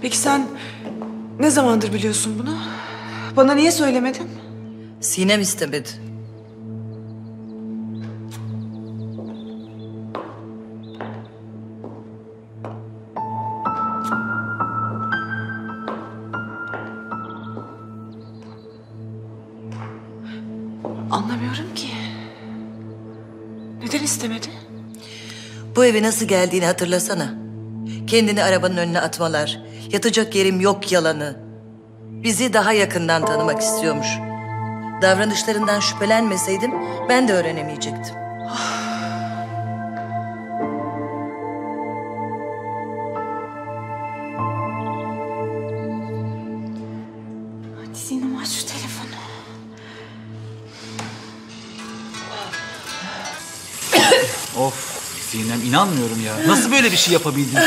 Peki sen ne zamandır biliyorsun bunu? Bana niye söylemedin? Sinem istemedi. Anlamıyorum ki. Neden istemedi? Bu eve nasıl geldiğini hatırlasana. Kendini arabanın önüne atmalar, yatacak yerim yok yalanı. Bizi daha yakından tanımak istiyormuş. Davranışlarından şüphelenmeseydim ben de öğrenemeyecektim. Hadi Sinem aç şu telefonu. Of Sinem, inanmıyorum ya. Nasıl böyle bir şey yapabildin?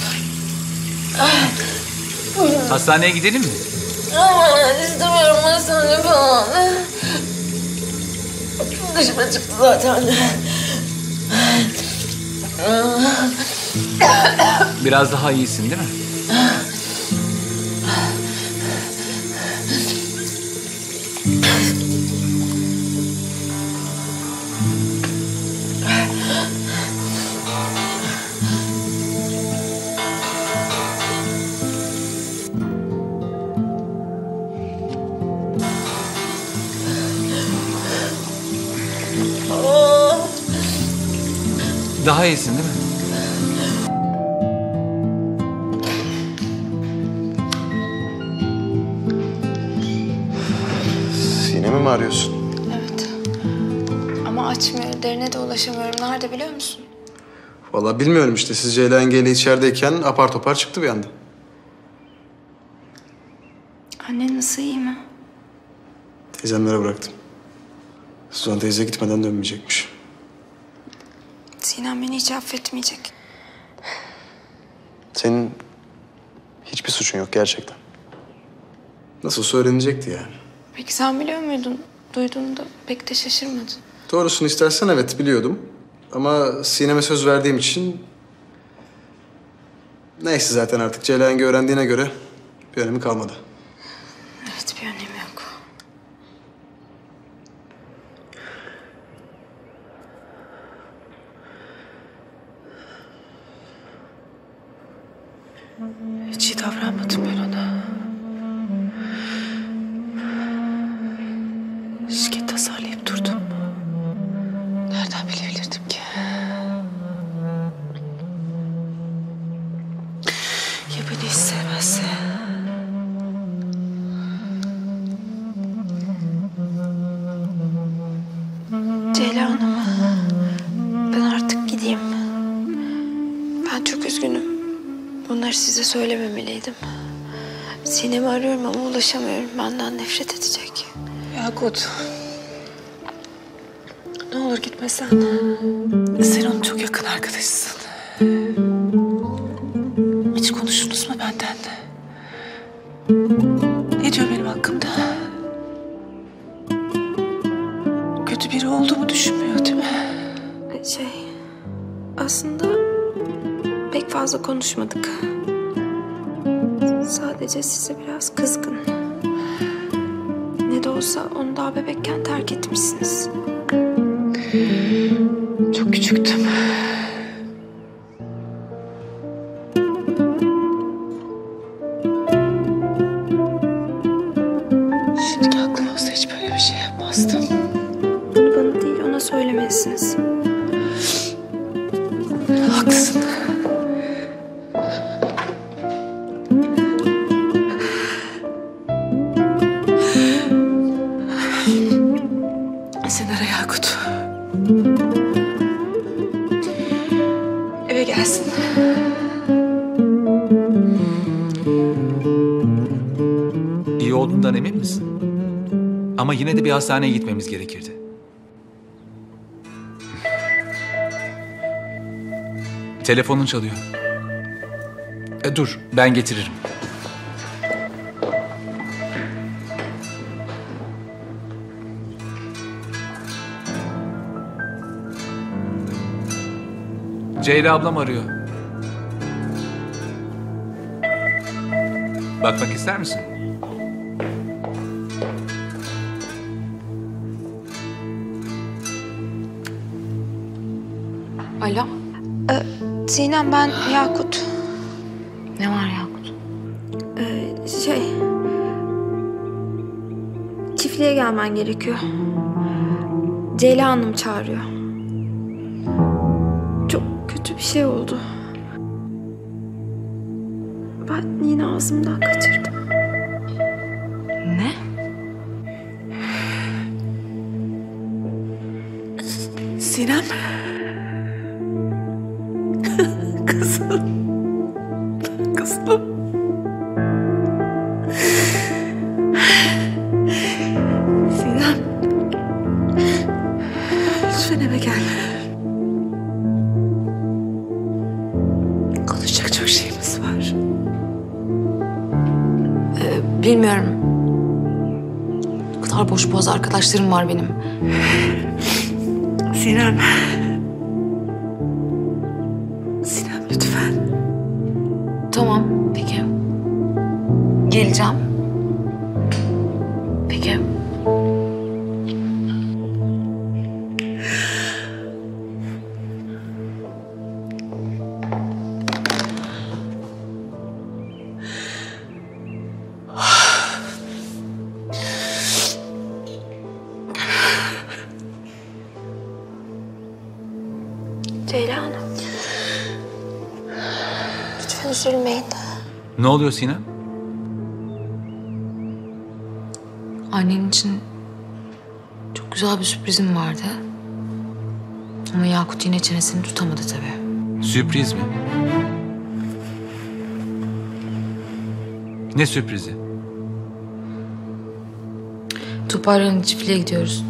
Hastaneye gidelim mi? İstemiyorum hastane falan. Dışıma çıktı zaten. Biraz daha iyisin değil mi? Daha iyisin değil mi? Sinem'i mi arıyorsun? Evet. Ama açmıyor. Derine de ulaşamıyorum. Nerede biliyor musun? Vallahi bilmiyorum işte. Siz Ceylan yengeyle içerideyken apar topar çıktı bir anda. Annen nasıl, iyi mi? Teyzemlere bıraktım. Suzan teyze gitmeden dönmeyecekmiş. Sinem beni hiç affetmeyecek. Senin hiçbir suçun yok gerçekten. Nasılsa öğrenecekti yani. Peki sen biliyor muydun? Duyduğunda pek de şaşırmadın. Doğrusunu istersen evet biliyordum. Ama Sinem'e söz verdiğim için... Neyse zaten artık Ceylan yenge öğrendiğine göre bir önemi kalmadı. Evet, bir önemi yok. Hiç iyi davranmadım ben ona. Şirket tasarlayıp durdum. Nereden bilebilirdim ki? Ya beni hiç sevmezse? Ceylan Hanım, ben artık gideyim. Ben çok üzgünüm. Bunları size söylememeliydim. Sinem'i arıyorum ama ulaşamıyorum. Benden nefret edecek. Yakut. Ne olur gitme sen. Sen onun çok yakın arkadaşısın. Hiç konuştunuz mu benden? Ne diyor benim hakkımda? Kötü biri olduğumu düşünmüyor değil mi? Aslında pek fazla konuşmadık. Sadece size biraz kızgın. Ne de olsa onu daha bebekken terk etmişsiniz. Çok küçüktüm. Şimdiki aklım olsa hiç böyle bir şey yapmazdım. Bunu bana değil, ona söylemelisiniz. Haklısın. Sen ara Yakut. Eve gelsin. İyi olduğundan emin misin? Ama yine de bir hastaneye gitmemiz gerekirdi. Telefonun çalıyor. Dur, ben getiririm. Ceyla ablam arıyor. Bakmak ister misin? Alo. Sinem, ben Yakut. Ne var Yakut? Çiftliğe gelmen gerekiyor. Ceyla Hanım çağırıyor. Çok kötü bir şey oldu. Ben yine ağzımdan kaçırdım. Ne? Sinem. Kızım. Kızım. Sinem. Lütfen eve gel. Konuşacak çok şeyimiz var. Bilmiyorum. O kadar boş boğaz arkadaşlarım var benim. Sinem. Sinem lütfen. Tamam, peki. Geleceğim. Peki. Ceyla Hanım. Lütfen üzülmeyin. Ne oluyor Sinem? Annen için çok güzel bir sürprizim vardı. Ama Yakut yine çenesini tutamadı tabii. Sürpriz mi? Ne sürprizi? Toparlanın, çiftliğe gidiyoruz.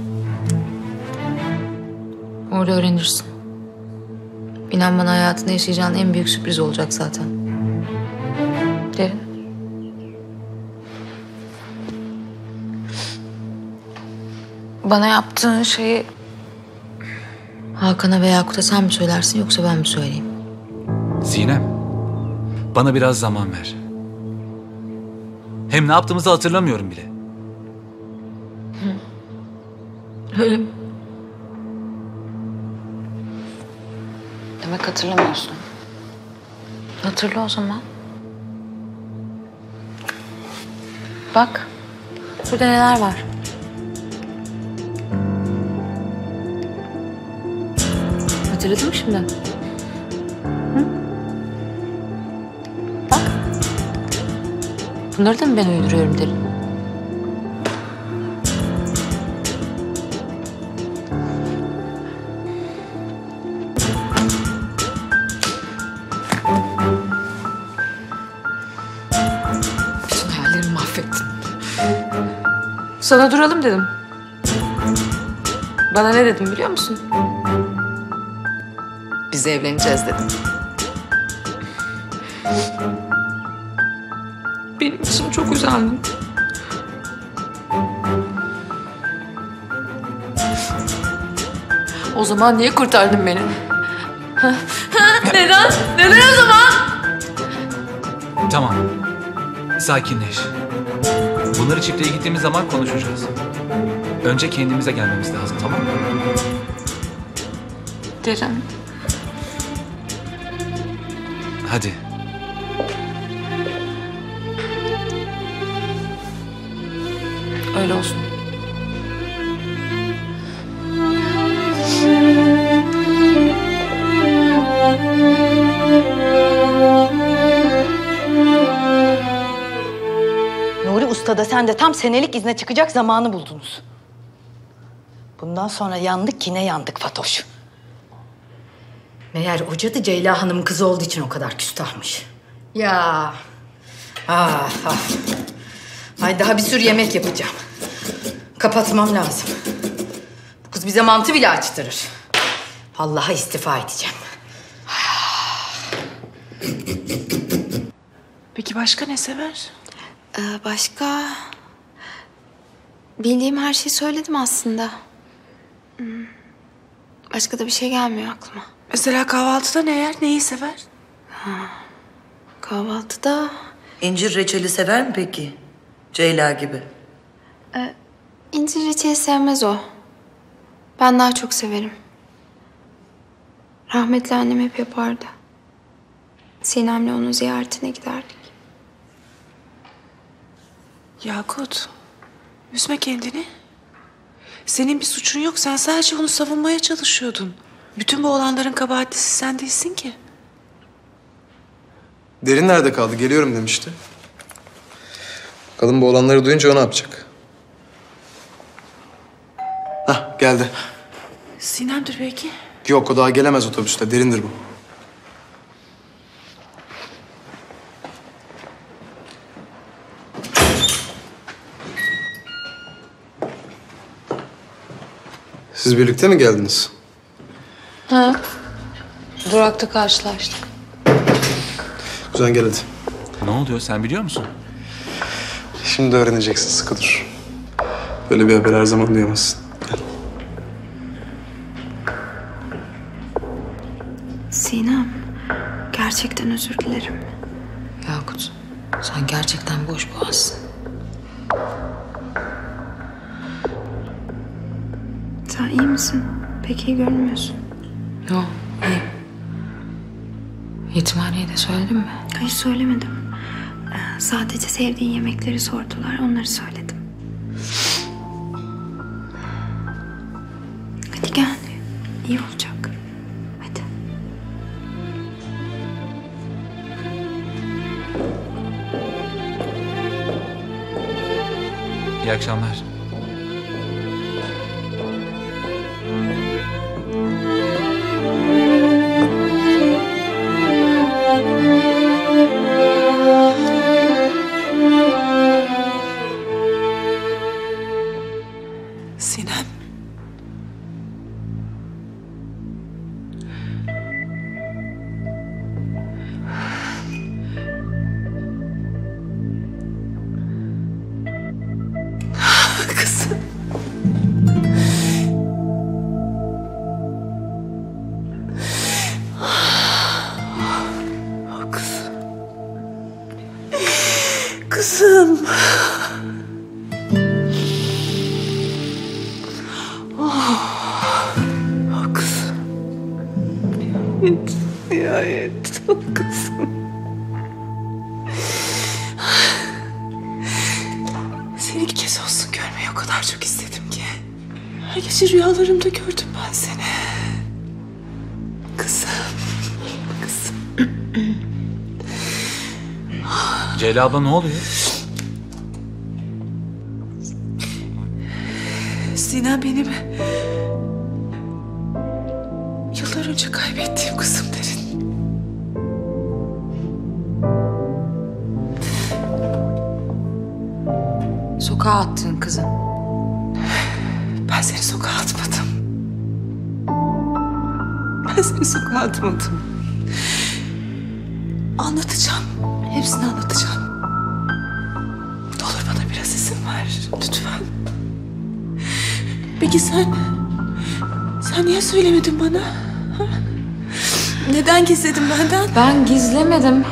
Orada öğrenirsin. İnan bana, hayatında yaşayacağın en büyük sürpriz olacak zaten. Derin. Bana yaptığın şeyi Hakan'a ve Yakut'a sen mi söylersin yoksa ben mi söyleyeyim? Sinem, bana biraz zaman ver. Hem ne yaptığımızı hatırlamıyorum bile. Öyle mi? Demek hatırlamıyorsun. Hatırla o zaman. Bak, burada neler var. Hatırladın mı şimdi? Hı? Bak. Bunları da mı ben uyduruyorum derim? Bütün hayallerimi mahvettin. Sana duralım dedim. Bana ne dedim biliyor musun? Biz evleneceğiz dedim. Benim için çok üzüldüm. O zaman niye kurtardın beni? Neden? Neden o zaman? Tamam, sakinleş. Bunları çiftliğe gittiğimiz zaman konuşacağız. Önce kendimize gelmemiz lazım, tamam mı? Derin. Hadi. Öyle olsun. Nuri Usta da sen de tam senelik izne çıkacak zamanı buldunuz. Bundan sonra yandık yine yandık Fatoş. Meğer o cadı Ceyla Hanım'ın kızı olduğu için o kadar küstahmış. Ya. Ah, ah. Ay daha bir sürü yemek yapacağım. Kapatmam lazım. Bu kız bize mantı bile açtırır. Allah'a istifa edeceğim. Peki başka ne sever? Başka... Bildiğim her şeyi söyledim aslında. Başka da bir şey gelmiyor aklıma. Mesela kahvaltıda ne yer, neyi sever? Kahvaltıda İncir reçeli sever mi peki? Ceyla gibi. İncir reçeli sevmez o. Ben daha çok severim. Rahmetli annem hep yapardı. Sinem'le onun ziyaretine giderdik. Yakut, üzme kendini. Senin bir suçun yok. Sen sadece onu savunmaya çalışıyordun. Bütün bu olanların kabahatlisi sen değilsin ki. Derin nerede kaldı? Geliyorum demişti. Bakalım bu olanları duyunca o ne yapacak? Hah, geldi. Sinem'dir belki. Yok, o daha gelemez otobüste. Derindir bu. Siz birlikte mi geldiniz? Ha. Durakta karşılaştık. Kuzen gel hadi. Ne oluyor sen biliyor musun? Şimdi öğreneceksin, sıkı dur. Böyle bir haber her zaman duyamazsın. Gel. Sinem, gerçekten özür dilerim. Yakut, sen gerçekten boş boğazsın. Sen iyi misin? Pek iyi görünmüyorsun. Yok, iyi. Yetimhaneye de söyledin mi? Hayır, söylemedim. Sadece sevdiğin yemekleri sordular, onları söyledim. Hadi gel, iyi olacak. Hadi. İyi akşamlar. Sinem. Kızım. Oh, kızım. Kızım. Oh kızım. Nihayet oh kızım. Seni ilk kez olsun görmeyi o kadar çok istedim ki. Her gece rüyalarımda gördüm ben seni. Kızım. Kızım. Ceyla abla ne oluyor? Sinem benim yıllar önce kaybettiğim kızım Derin. Sokağa attığın kızın. Ben seni sokağa atmadım. Ben seni sokağa atmadım. Anlatacağım. Hepsini anlatacağım. Ne olur bana biraz izin ver. Lütfen. Peki sen niye söylemedin bana? Ha? Neden gizledin benden? Ben gizlemedim.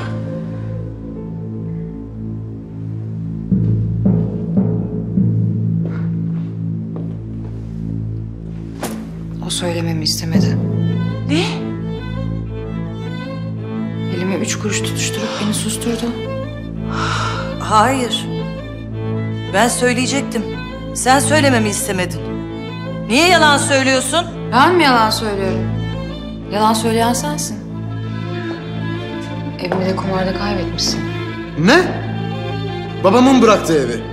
O söylememi istemedi. Ne? Elime 3 kuruş tutuşturup beni susturdu. Hayır. Ben söyleyecektim. Sen söylememi istemedin. Niye yalan söylüyorsun? Ben mi yalan söylüyorum? Yalan söyleyen sensin. Evimi de kumarda kaybetmişsin. Ne? Babamın bıraktığı evi.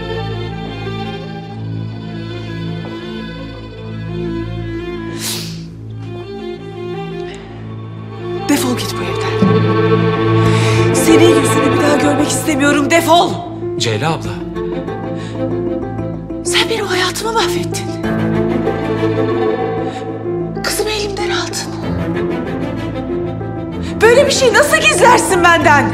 Defol git bu evden. Senin yüzünü bir daha görmek istemiyorum. Defol. Ceyla abla. Sen benim hayatımı mahvettin. Kızımı elimden aldın. Böyle bir şey nasıl gizlersin benden?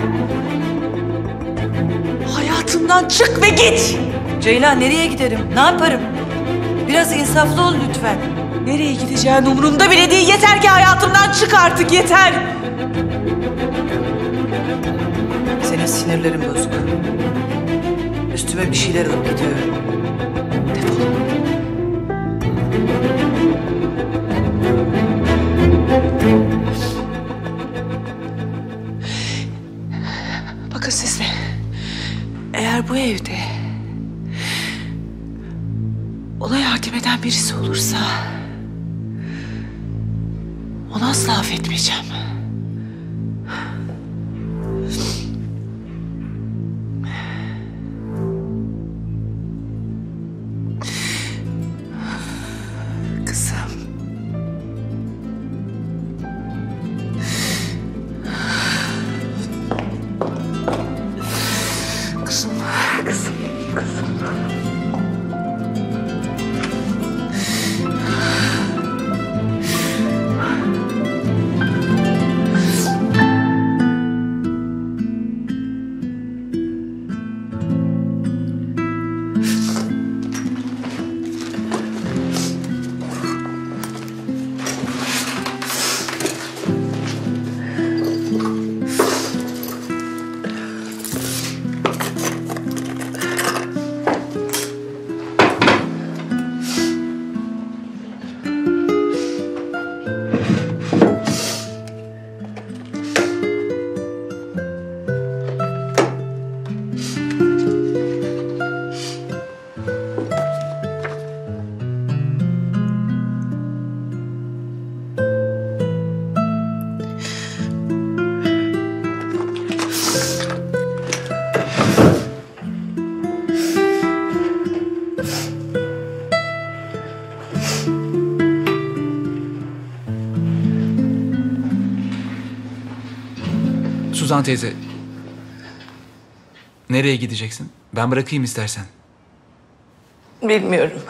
Hayatımdan çık ve git. Ceyla nereye giderim? Ne yaparım? Biraz insaflı ol lütfen. Nereye gideceğin umurumda bile değil. Yeter ki hayatımdan çık artık, yeter. Senin sinirlerin bozuk. Üstüme bir şeyler alıp gidiyorum. Defol. Bakın siz de. Eğer bu evde ona yardım eden birisi olursa onu asla affetmeyeceğim. Kızım. Kızım, kızım, kızım. Suzan teyze. Nereye gideceksin? Ben bırakayım istersen. Bilmiyorum.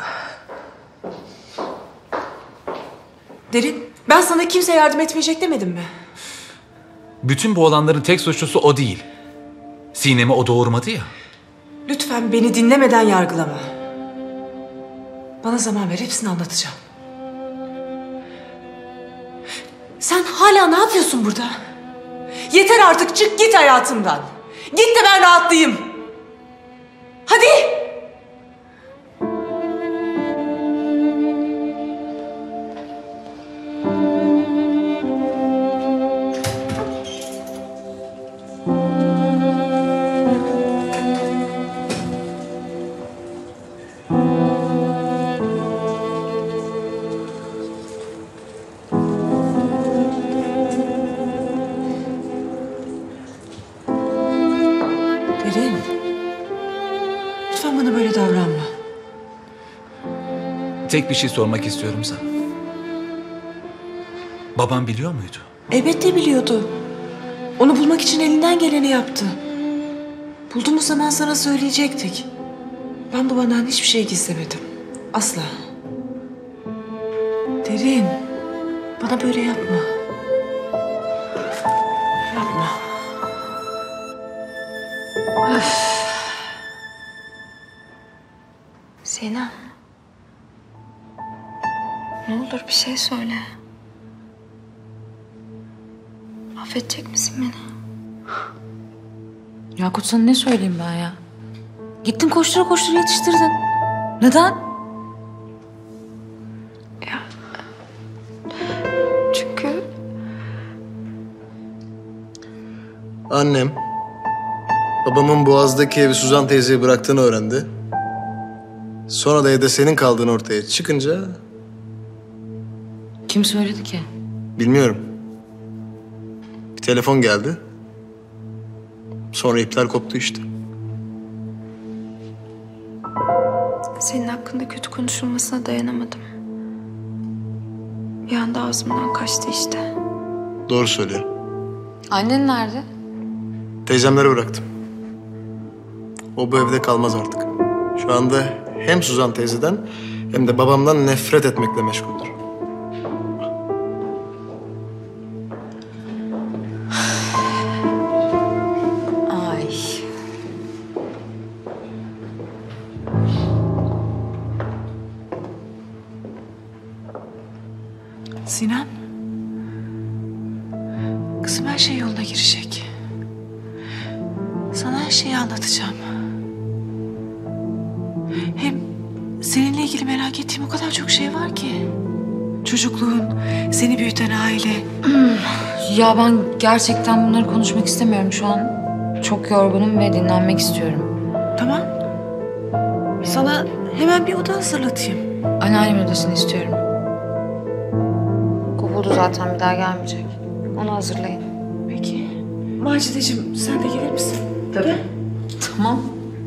Derin, ben sana kimse yardım etmeyecek demedim mi? Bütün bu olanların tek suçlusu o değil. Sinem'i o doğurmadı ya. Lütfen beni dinlemeden yargılama. Bana zaman ver, hepsini anlatacağım. Sen hala ne yapıyorsun burada? Yeter artık, çık git hayatımdan. Git de ben rahatlayayım. Hadi. Derin. Lütfen bana böyle davranma. Tek bir şey sormak istiyorum sana. Babam biliyor muydu? Elbette biliyordu. Onu bulmak için elinden geleni yaptı. Bulduğumuz zaman sana söyleyecektik. Ben babandan hiçbir şey gizlemedim. Asla. Derin. Bana böyle yapma. Yapma. Sinem. Ne olur bir şey söyle. Affedecek misin beni? Yakut sana ne söyleyeyim ben ya? Gittin koştura koştura yetiştirdin. Neden? Çünkü Annem babamın Boğaz'daki evi Suzan teyzeye bıraktığını öğrendi. Sonra da evde senin kaldığın ortaya çıkınca Kim söyledi ki? bilmiyorum. Bir telefon geldi. Sonra ipler koptu işte. senin hakkında kötü konuşulmasına dayanamadım. Bir anda ağzımdan kaçtı işte. Doğru söylüyor. Annen nerede? Teyzemlere bıraktım. O bu evde kalmaz artık. Şu anda hem Suzan teyzeden hem de babamdan nefret etmekle meşguldür. Ay. Sinan. Kızım her şey yoluna girecek. her şeyi anlatacağım. Hem seninle ilgili merak ettiğim o kadar çok şey var ki. Çocukluğun, seni büyüten aile. Ya ben gerçekten bunları konuşmak istemiyorum şu an. Çok yorgunum ve dinlenmek istiyorum. Tamam. Sana hemen bir oda hazırlatayım. Anneannemin odasını istiyorum. Kovuldu zaten, bir daha gelmeyecek. Onu hazırlayın. Peki. Macideciğim sen de gelir misin? Tabii. Tamam.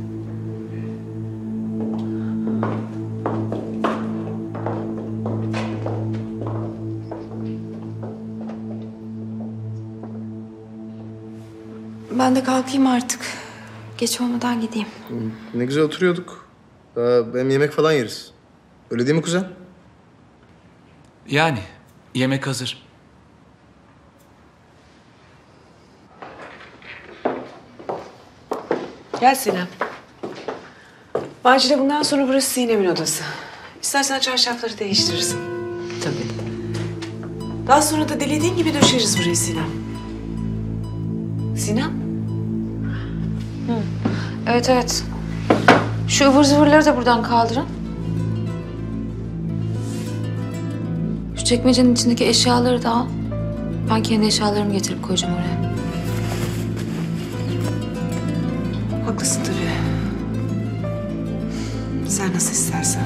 Ben de kalkayım artık. Geç olmadan gideyim. Ne güzel oturuyorduk. Daha hem yemek falan yeriz. Öyle değil mi kuzen? Yani yemek hazır. Gel Sinem. Macide bundan sonra burası Sinem'in odası. İstersen çarşafları değiştirirsin. Tabii. Daha sonra da dilediğin gibi döşeriz burayı Sinem. Sinem? Evet evet. Şu ıvır zıvırları da buradan kaldırın. Şu çekmecenin içindeki eşyaları da al. Ben kendi eşyalarımı getirip koyacağım oraya. Haklısın tabii. Sen nasıl istersen.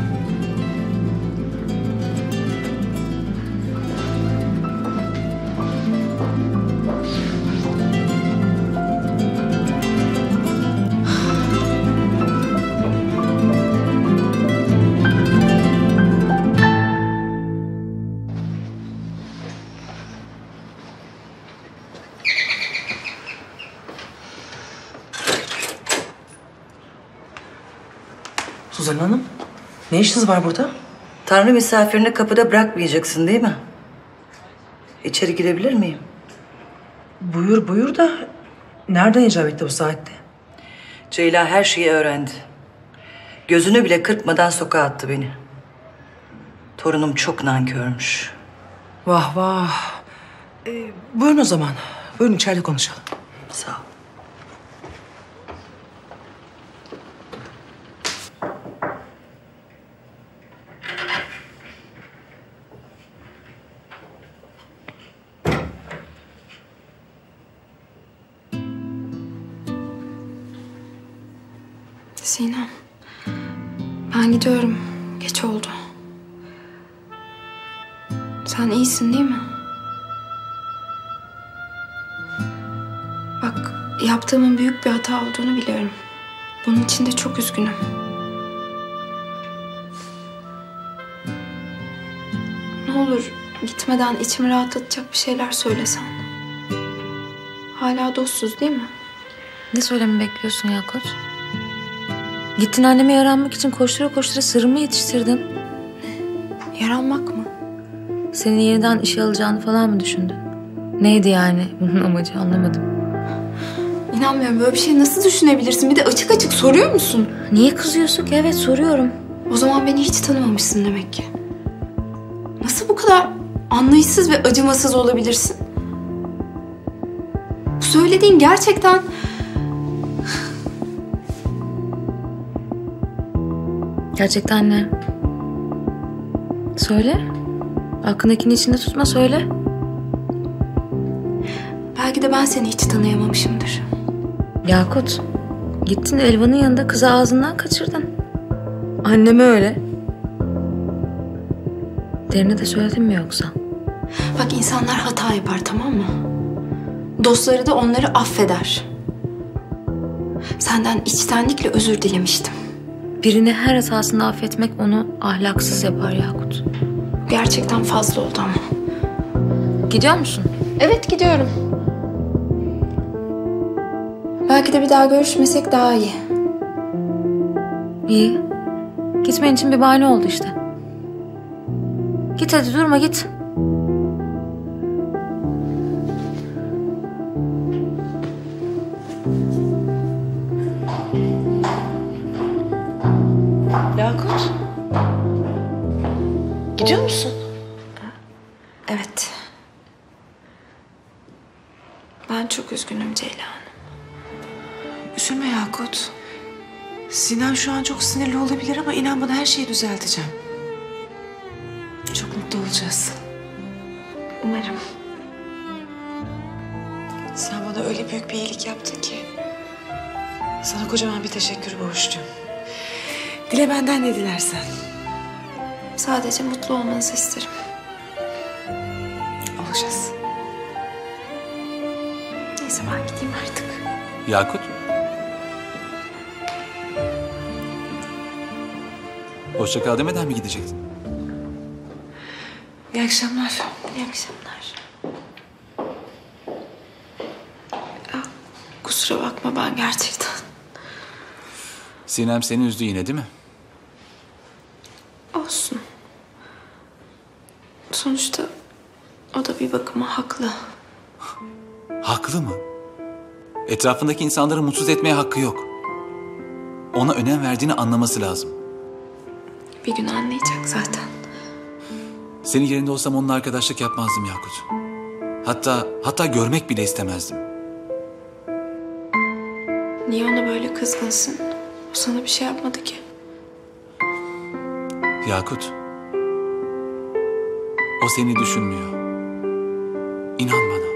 Suzan Hanım, ne işiniz var burada? Tanrı misafirini kapıda bırakmayacaksın değil mi? İçeri girebilir miyim? Buyur buyur da nereden icap etti bu saatte? Ceyla her şeyi öğrendi. Gözünü bile kırpmadan sokağa attı beni. Torunum çok nankörmüş. Vah vah. Buyurun o zaman. Buyurun içeride konuşalım. Sağ ol. Sinem, ben gidiyorum. Geç oldu. Sen iyisin değil mi? Bak, yaptığımın büyük bir hata olduğunu biliyorum. Bunun için de çok üzgünüm. Ne olur gitmeden içimi rahatlatacak bir şeyler söylesen. Hala dostuz değil mi? Ne söylememi bekliyorsun Yakut? Gittin anneme yaranmak için koştura koştura sırrımı yetiştirdin. Yaranmak mı? Senin yeniden işe alacağını falan mı düşündün? Neydi yani bunun amacı, anlamadım. İnanmıyorum, böyle bir şey nasıl düşünebilirsin? Bir de açık açık soruyor musun? Niye kızıyorsun ki? Evet, soruyorum. O zaman beni hiç tanımamışsın demek ki. Nasıl bu kadar anlayışsız ve acımasız olabilirsin? Bu söylediğin gerçekten... Gerçekten ne? Söyle. Aklındakini içinde tutma, söyle. Belki de ben seni hiç tanıyamamışımdır. Yakut, gittin Elvan'ın yanında kızı ağzından kaçırdın. Anneme öyle. Derine de söyledin mi yoksa? Bak, insanlar hata yapar, tamam mı? Dostları da onları affeder. Senden içtenlikle özür dilemiştim. Birini her hatasını affetmek onu ahlaksız yapar Yakut. Bu gerçekten fazla oldu ama. Gidiyor musun? Evet, gidiyorum. Belki de bir daha görüşmesek daha iyi. İyi. Gitmen için bir bahane oldu işte. Git hadi, durma, git. Yakut. Gidiyor musun? Evet. Ben çok üzgünüm Ceyla Hanım. Üzülme Yakut. Sinem şu an çok sinirli olabilir ama inan bana her şeyi düzelteceğim. Çok mutlu olacağız. Umarım. Sen bana öyle büyük bir iyilik yaptın ki. Sana kocaman bir teşekkür borçluyum. Dile benden ne dilersen. Sadece mutlu olmanızı isterim. Olacağız. Neyse ben gideyim artık. Yakut. Hoşça kal demeden mi gidecektin? İyi akşamlar. İyi akşamlar. Kusura bakma ben gerçekten. Sinem seni üzdü yine değil mi? Olsun. Sonuçta o da bir bakıma haklı. Haklı mı? Etrafındaki insanları mutsuz etmeye hakkı yok. Ona önem verdiğini anlaması lazım. Bir gün anlayacak zaten. Senin yerinde olsam onunla arkadaşlık yapmazdım Yakut. Hatta görmek bile istemezdim. Niye ona böyle kızgınsın? O sana bir şey yapmadı ki. Yakut. O seni düşünmüyor. İnan bana.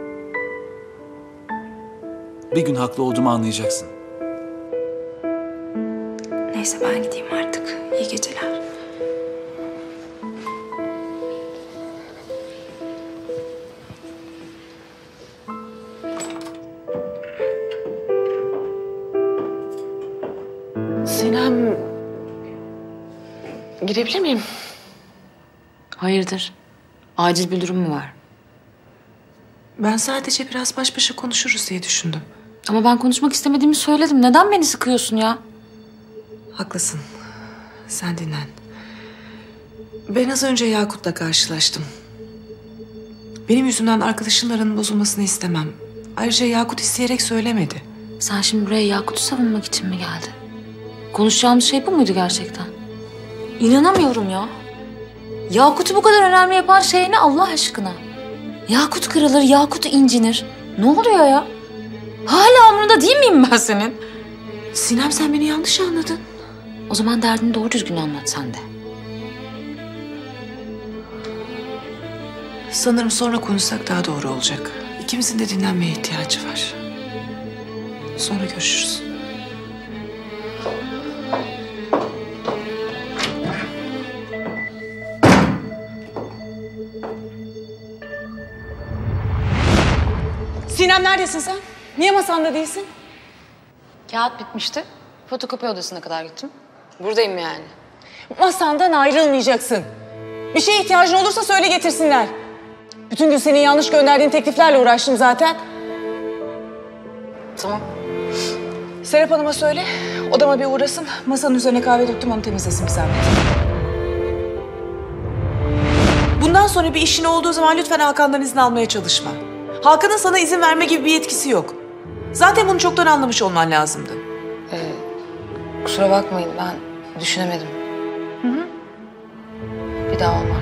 Bir gün haklı olduğumu anlayacaksın. Neyse ben gideyim artık. İyi geceler. Sinem... Girebilir miyim? Hayırdır? Acil bir durum mu var? Ben sadece biraz baş başa konuşuruz diye düşündüm. Ama ben konuşmak istemediğimi söyledim. Neden beni sıkıyorsun ya? Haklısın. Sen dinlen. Ben az önce Yakut'la karşılaştım. Benim yüzümden arkadaşının aranın bozulmasını istemem. Ayrıca Yakut isteyerek söylemedi. Sen şimdi buraya Yakut'u savunmak için mi geldin? Konuşacağımız şey bu muydu gerçekten? İnanamıyorum ya. Yakut'u bu kadar önemli yapan şey ne Allah aşkına? Yakut kırılır, Yakut incinir. Ne oluyor ya? Hala umurunda değil miyim ben senin? Sinem sen beni yanlış anladın. O zaman derdini doğru düzgün anlat sen de. Sanırım sonra konuşsak daha doğru olacak. İkimizin de dinlenmeye ihtiyacı var. Sonra görüşürüz. Sinem neredesin sen? Niye masanda değilsin? Kağıt bitmişti. Fotokopi odasına kadar gittim. Buradayım yani. Masandan ayrılmayacaksın. Bir şeye ihtiyacın olursa söyle getirsinler. Bütün gün senin yanlış gönderdiğin tekliflerle uğraştım zaten. Tamam. Serap Hanım'a söyle, odama bir uğrasın. Masanın üzerine kahve döktüm, onu temizlesin bir zahmet. Bundan sonra bir işin olduğu zaman lütfen Hakan'dan izin almaya çalışma. Hakan'ın sana izin verme gibi bir yetkisi yok. Zaten bunu çoktan anlamış olman lazımdı. Kusura bakmayın ben düşünemedim. Bir daha olmaz.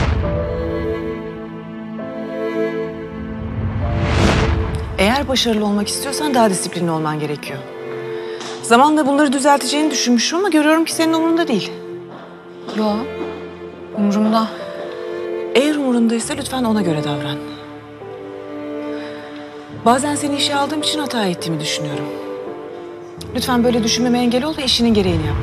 Eğer başarılı olmak istiyorsan daha disiplinli olman gerekiyor. Zamanla bunları düzelteceğini düşünmüşüm ama görüyorum ki senin umurunda değil. Yo, umurumda. Eğer umurundaysa lütfen ona göre davran. Bazen seni işe aldığım için hata ettiğimi düşünüyorum. Lütfen böyle düşünmeme engel ol ve işinin gereğini yap.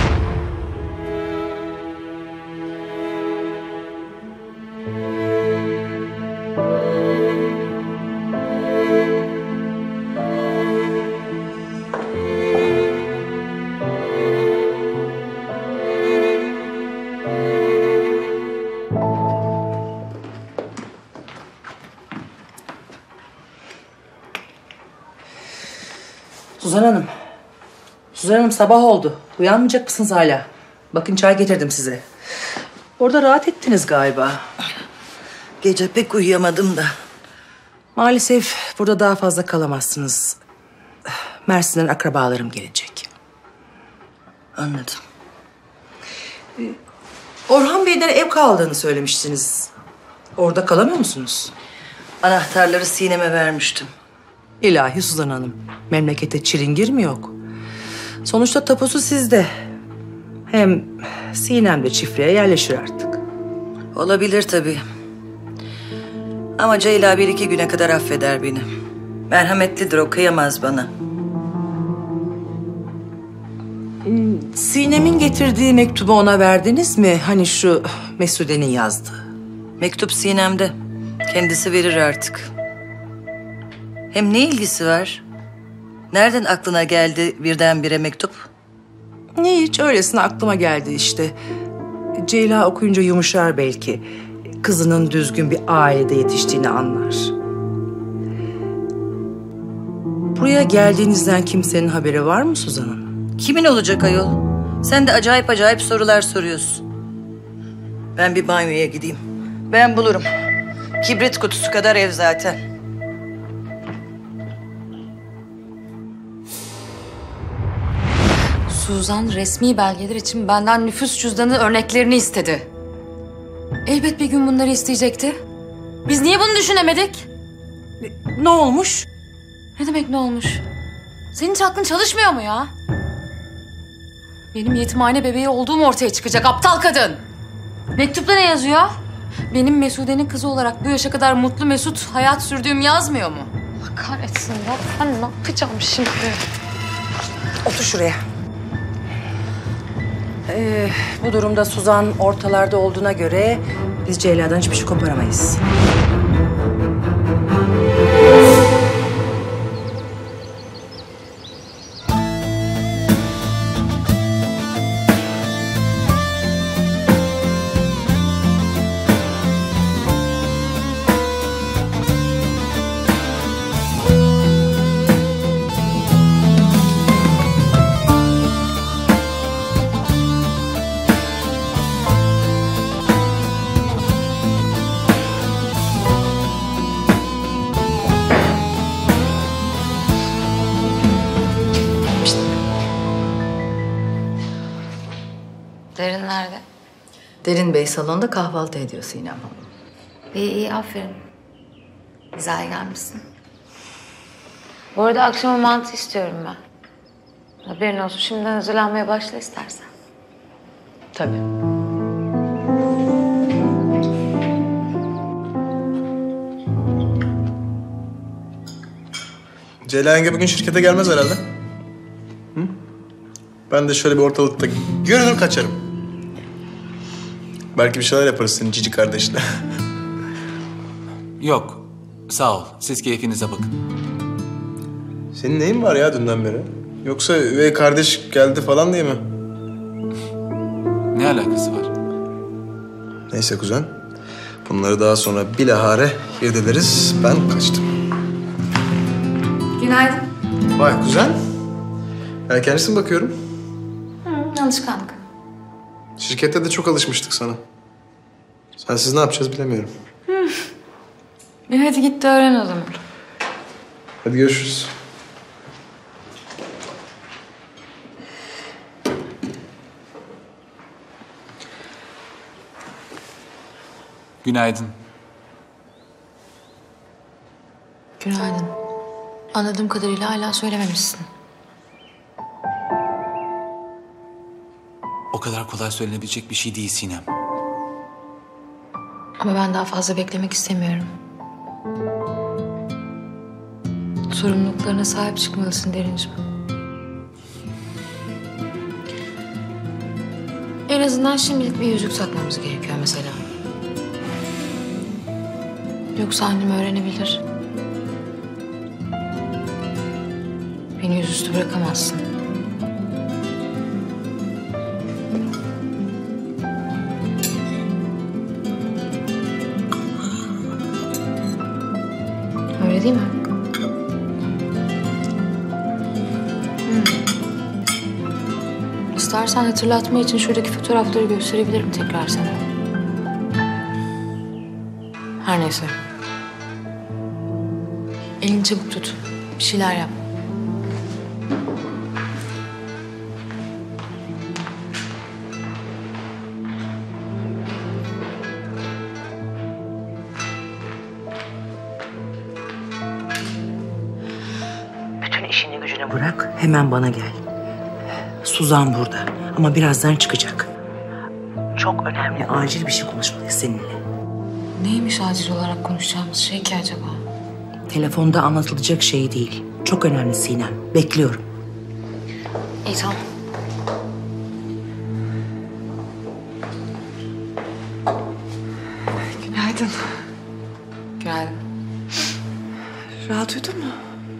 Suzan Hanım. Suzan Hanım sabah oldu. Uyanmayacak mısınız hala? Bakın çay getirdim size. Orada rahat ettiniz galiba. Gece pek uyuyamadım da. Maalesef burada daha fazla kalamazsınız. Mersin'den akrabalarım gelecek. Anladım. Orhan Bey'den ev kaldığını söylemiştiniz. Orada kalamıyor musunuz? Anahtarları Sinem'e vermiştim. İlahi Suzan Hanım, memlekette çilingir mi yok? Sonuçta tapusu sizde. Hem Sinem de çiftliğe yerleşir artık. Olabilir tabii. Ama Ceyla 1-2 güne kadar affeder beni. Merhametlidir, o kıyamaz bana. Sinem'in getirdiği mektubu ona verdiniz mi? Hani şu Mesude'nin yazdığı. Mektup Sinem'de. Kendisi verir artık. Hem ne ilgisi var? Nereden aklına geldi birdenbire mektup? Hiç öylesine aklıma geldi işte. Ceyla okuyunca yumuşar belki. Kızının düzgün bir ailede yetiştiğini anlar. Buraya geldiğinizden kimsenin haberi var mı Suzan Hanım? Kimin olacak ayol? Sen de acayip acayip sorular soruyorsun. Ben bir banyoya gideyim. Ben bulurum. Kibrit kutusu kadar ev zaten. Suzan resmi belgeler için benden nüfus cüzdanı örneklerini istedi. Elbet bir gün bunları isteyecekti. Biz niye bunu düşünemedik? Ne olmuş? Ne demek ne olmuş? Senin hiç aklın çalışmıyor mu ya? Benim yetimhane bebeği olduğum ortaya çıkacak aptal kadın. Mektupta ne yazıyor? Benim Mesude'nin kızı olarak bu yaşa kadar mutlu mesut hayat sürdüğüm yazmıyor mu? Allah kahretsin ya. Ben ne yapacağım şimdi? Otur şuraya. Bu durumda Suzan ortalarda olduğuna göre biz Ceyla'dan hiçbir şey koparamayız. Derin nerede? Derin Bey salonda kahvaltı ediyor Sinem Hanım. İyi iyi aferin. Güzel gelmişsin. Bu arada akşama mantı istiyorum ben. Haberin olsun, şimdiden hazırlanmaya başla istersen. Tabii. Ceyla yenge bugün şirkete gelmez herhalde. Hı? Ben de şöyle bir ortalıkta görünür kaçarım. Belki bir şeyler yaparız senin cici kardeşle. Yok. Sağ ol. Siz keyfinize bakın. Senin neyin var ya dünden beri? Yoksa üvey kardeş geldi falan diye mi? Ne alakası var? Neyse kuzen. Bunları daha sonra bilahare irdeleriz. Ben kaçtım. Günaydın. Vay kuzen. Erkencisin bakıyorum. Alışkanlık. Şirkette de çok alışmıştık sana. Sensiz ne yapacağız bilemiyorum. Hadi git de öğren o zaman. Hadi görüşürüz. Günaydın. Günaydın. Anladığım kadarıyla hala söylememişsin. O kadar kolay söylenebilecek bir şey değil Sinem. Ama ben daha fazla beklemek istemiyorum. Sorumluluklarına sahip çıkmalısın Derinciğim. En azından şimdilik bir yüzük takmamız gerekiyor mesela. Yoksa annem öğrenebilir. Beni yüzüstü bırakamazsın. Öyle değil mi? İstersen hatırlatma için şuradaki fotoğrafları gösterebilirim tekrar sana. Her neyse. Elini çabuk tut. Bir şeyler yap. işini gücünü bırak, hemen bana gel. Suzan burada ama birazdan çıkacak. Çok önemli, acil bir şey konuşmalıyız seninle. Neymiş acil olarak konuşacağımız şey ki acaba? Telefonda anlatılacak şey değil. Çok önemli Sinem. Bekliyorum. İyi tamam. Günaydın. Günaydın. Rahat uyudun mu?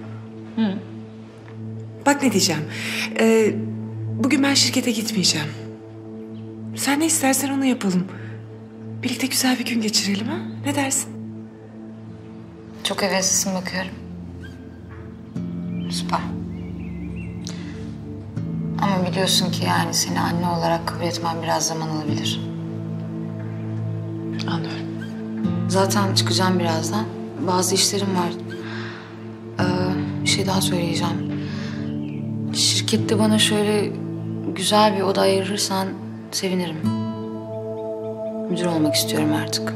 Bak ne diyeceğim. Bugün ben şirkete gitmeyeceğim. Sen ne istersen onu yapalım. Birlikte güzel bir gün geçirelim ha? Ne dersin? Çok heveslisin bakıyorum. Süper. Ama biliyorsun ki yani seni anne olarak kabul etmem biraz zaman alabilir. Anlıyorum. Zaten çıkacağım birazdan. Bazı işlerim var. Bir şey daha söyleyeceğim. Şirkette bana şöyle güzel bir oda ayırırsan sevinirim. Müdür olmak istiyorum artık.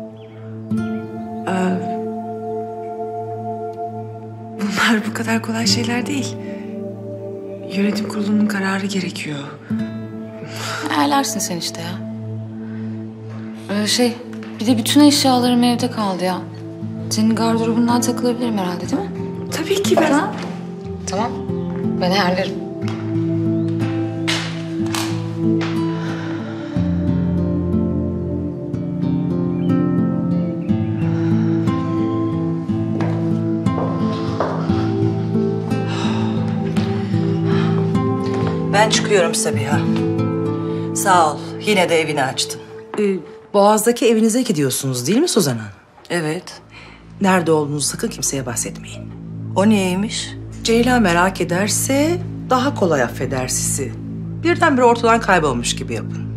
Bunlar bu kadar kolay şeyler değil. Yönetim kurulunun kararı gerekiyor. Ayarlarsın sen işte ya. Bir de bütün eşyalarım evde kaldı ya. Senin gardırobundan takılabilirim herhalde değil mi? Tabii ki ben... Tamam. Ben ayarlarım. Ben çıkıyorum Sabiha. Sağ ol. Yine de evini açtın. Boğaz'daki evinize gidiyorsunuz değil mi Suzan Hanım? Evet. Nerede olduğunuzu sakın kimseye bahsetmeyin. O niyeymiş? Ceyla merak ederse daha kolay affeder sizi. Birdenbire ortadan kaybolmuş gibi yapın.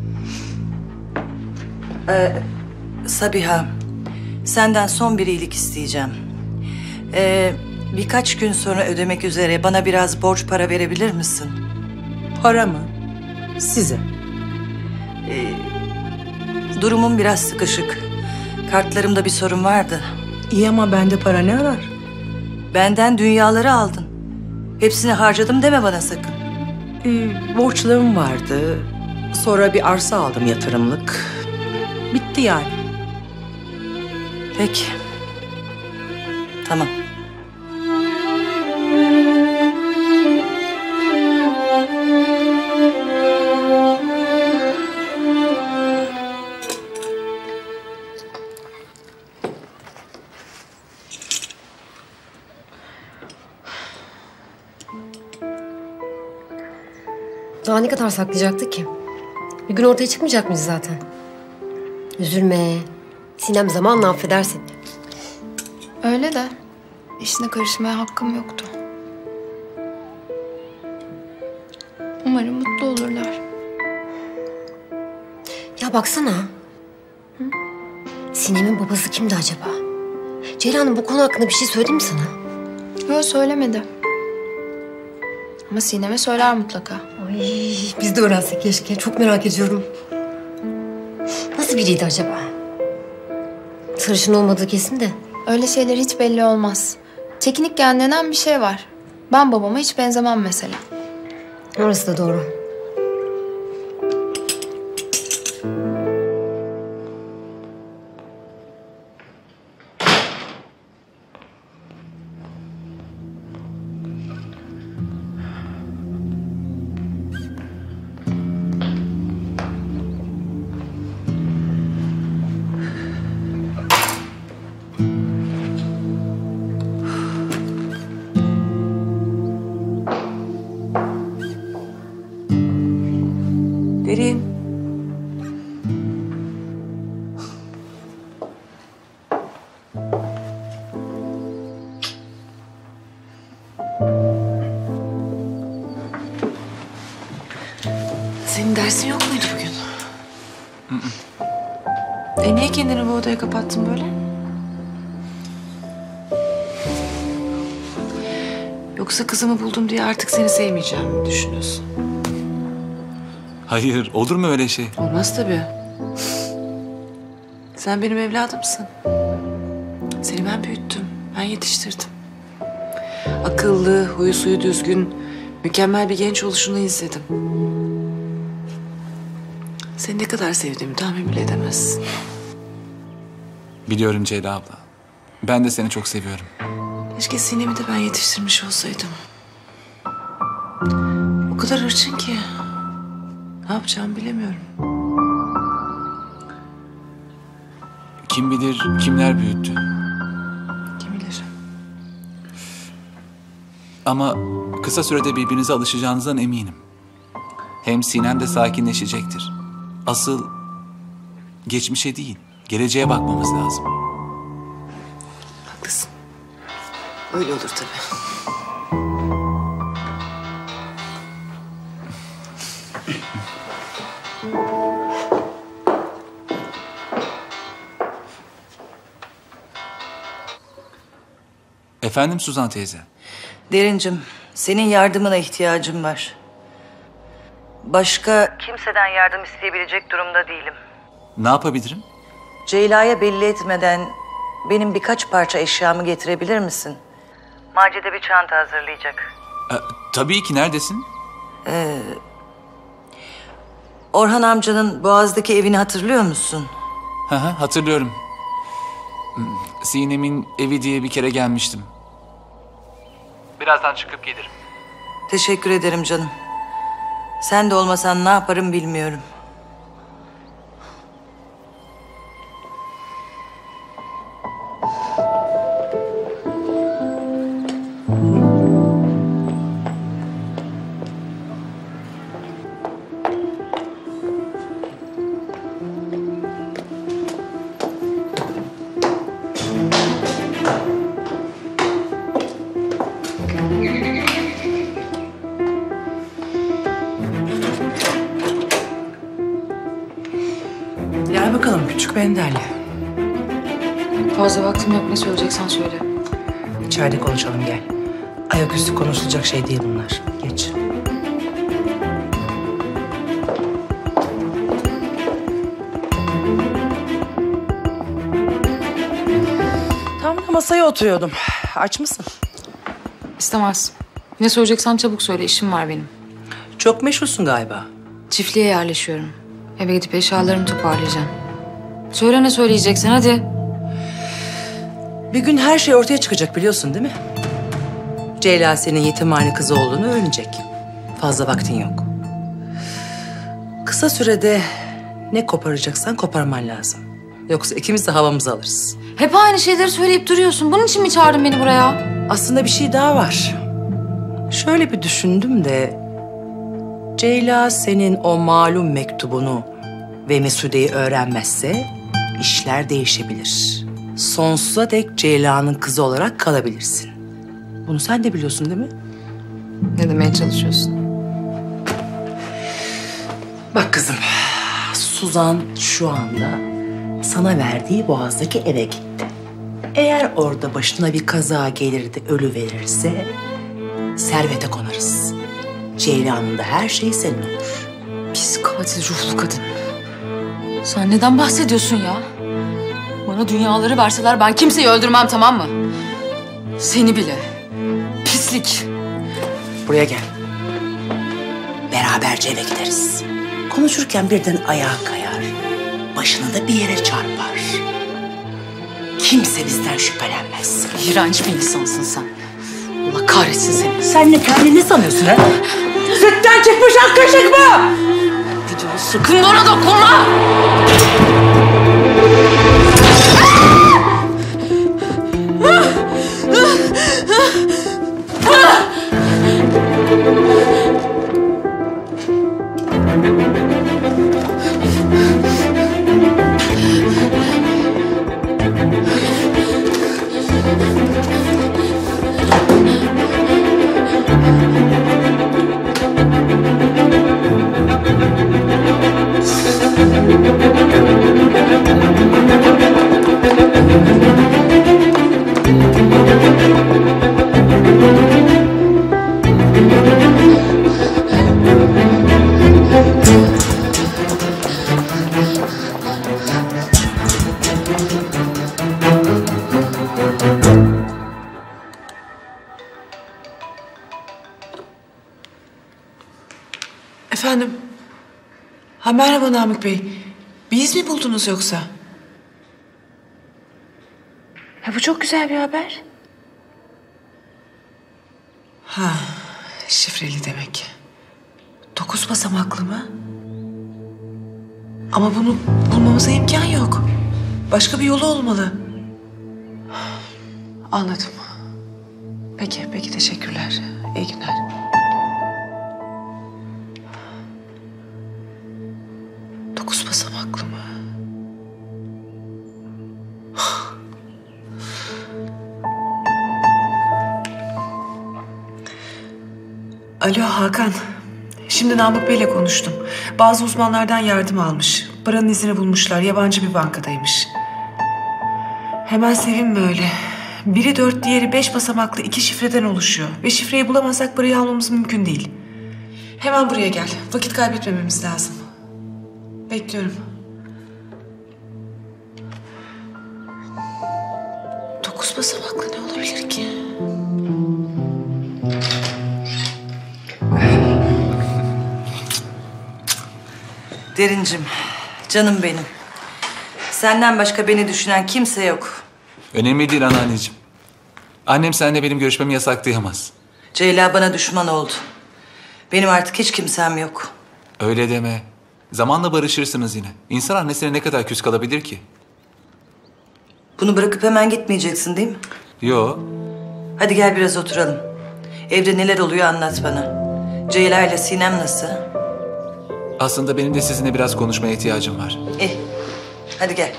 Sabiha, senden son bir iyilik isteyeceğim. Birkaç gün sonra ödemek üzere bana biraz borç para verebilir misin? Para mı? Size. Durumum biraz sıkışık. Kartlarımda bir sorun vardı. İyi ama bende para ne arar? Benden dünyaları aldın. Hepsini harcadım deme bana sakın. Borçlarım vardı. Sonra bir arsa aldım yatırımlık. Bitti yani. Peki. Tamam. Daha ne kadar saklayacaktık ki? Bir gün ortaya çıkmayacak mıyız zaten? Üzülme. Sinem zamanla affeder seni. Öyle de işine karışmaya hakkım yoktu. Umarım mutlu olurlar. Ya baksana. Sinem'in babası kimdi acaba? Ceylan'ın bu konu hakkında bir şey söyledi mi sana? Yok söylemedi. Ama Sinem'e söyler mutlaka. Ay, biz de öğrensek keşke. Çok merak ediyorum. Nasıl biriydi acaba? Sarışın olmadığı kesin de. Öyle şeyler hiç belli olmaz. Çekinikken denen bir şey var. Ben babama hiç benzemem mesela. Orası da doğru. Derin. Senin dersin yok muydu bugün? Niye kendini bu odaya kapattın böyle? Yoksa kızımı buldum diye artık seni sevmeyeceğim mi düşünüyorsun? Hayır, olur mu öyle şey? Olmaz tabii. Sen benim evladımsın. Seni ben büyüttüm, ben yetiştirdim. akıllı, huyu suyu düzgün, mükemmel bir genç oluşunu izledim. Seni ne kadar sevdiğimi tahmin bile edemezsin. Biliyorum Ceyda abla. Ben de seni çok seviyorum. Keşke Sinem'i de ben yetiştirmiş olsaydım. O kadar hırçın ki. Ne yapacağımı bilemiyorum. Kim bilir kimler büyüttü. Kim bilir? Ama kısa sürede birbirinize alışacağınızdan eminim. Hem Sinem de sakinleşecektir. Asıl geçmişe değil, geleceğe bakmamız lazım. Haklısın. Öyle olur tabii. Efendim Suzan teyze. Derincim, senin yardımına ihtiyacım var. Başka kimseden yardım isteyebilecek durumda değilim. Ne yapabilirim? Ceyla'ya belli etmeden benim birkaç parça eşyamı getirebilir misin? Macide bir çanta hazırlayacak. Tabii ki, neredesin? Orhan amcanın Boğaz'daki evini hatırlıyor musun? Hı hı, hatırlıyorum. Sinem'in evi diye bir kere gelmiştim. Birazdan çıkıp gelirim. Teşekkür ederim canım. Sen de olmasan ne yaparım bilmiyorum. Gel bakalım küçük Benderli. Fazla vaktim yok, ne söyleyeceksen söyle. İçeride konuşalım gel. Ayaküstü konuşulacak şey değil bunlar. Geç. Tam da masaya oturuyordum. Aç mısın? İstemez. Ne söyleyeceksen çabuk söyle, işim var benim. Çok meşhursun galiba. Çiftliğe yerleşiyorum. Eve gidip eşyalarımı toparlayacağım. Söyle ne söyleyeceksin, hadi. Bir gün her şey ortaya çıkacak biliyorsun değil mi? Ceyla senin yetimhane kızı olduğunu öğrenecek. Fazla vaktin yok. Kısa sürede ne koparacaksan koparman lazım. Yoksa ikimiz de havamızı alırız. Hep aynı şeyleri söyleyip duruyorsun. Bunun için mi çağırdın beni buraya? Aslında bir şey daha var. Şöyle bir düşündüm de... Ceyla senin o malum mektubunu ve Mesude'yi öğrenmezse işler değişebilir. Sonsuza dek Ceyla'nın kızı olarak kalabilirsin. Bunu sen de biliyorsun değil mi? Ne demeye çalışıyorsun? Bak kızım, Suzan şu anda sana verdiği Boğaz'daki eve gitti. Eğer orada başına bir kaza gelir de ölü verirse servete konarız. Ceyla'nın da her şeyi senin olur. Pis katil ruhlu kadın. Sen neden bahsediyorsun ya? Bana dünyaları verseler ben kimseyi öldürmem, tamam mı? Seni bile. Pislik. Buraya gel. Beraberce eve gideriz. Konuşurken birden ayağa kayar. Başını da bir yere çarpar. Kimse bizden şüphelenmez. İğrenç bir insansın sen. Allah kahretsin seni. Sen ne kendini ne sanıyorsun ha? Sütten çıkmış ak kaşık mı? Bir daha sakın bana dokunma! Efendim? Ha merhaba Namık Bey. Bir iz mi buldunuz yoksa? Ha bu çok güzel bir haber. Ha şifreli demek. 9 basamaklı mı? Ama bunu bulmamıza imkan yok. Başka bir yolu olmalı. Anladım. Peki teşekkürler. İyi günler. Dokuz basamaklı mı? Alo Hakan. Şimdi Namık Bey'le konuştum. Bazı uzmanlardan yardım almış. Paranın izini bulmuşlar. Yabancı bir bankadaymış. Hemen sevinme öyle. Biri 4, diğeri 5 basamaklı 2 şifreden oluşuyor. Ve şifreyi bulamazsak parayı almamız mümkün değil. Hemen buraya gel. Vakit kaybetmememiz lazım. Bekliyorum. 9 basamaklı ne olabilir ki? Derincim, canım benim. Senden başka beni düşünen kimse yok. Önemli değil anneanneciğim. Annem seninle benim görüşmemi yasaklayamaz. Ceyla bana düşman oldu. Benim artık hiç kimsem yok. Öyle deme. Zamanla barışırsınız yine. İnsan annesine ne kadar küs kalabilir ki? Bunu bırakıp hemen gitmeyeceksin değil mi? Yo. Hadi gel biraz oturalım. Evde neler oluyor anlat bana. Ceyla ile Sinem nasıl? Aslında benim de sizinle biraz konuşmaya ihtiyacım var. Hadi gel.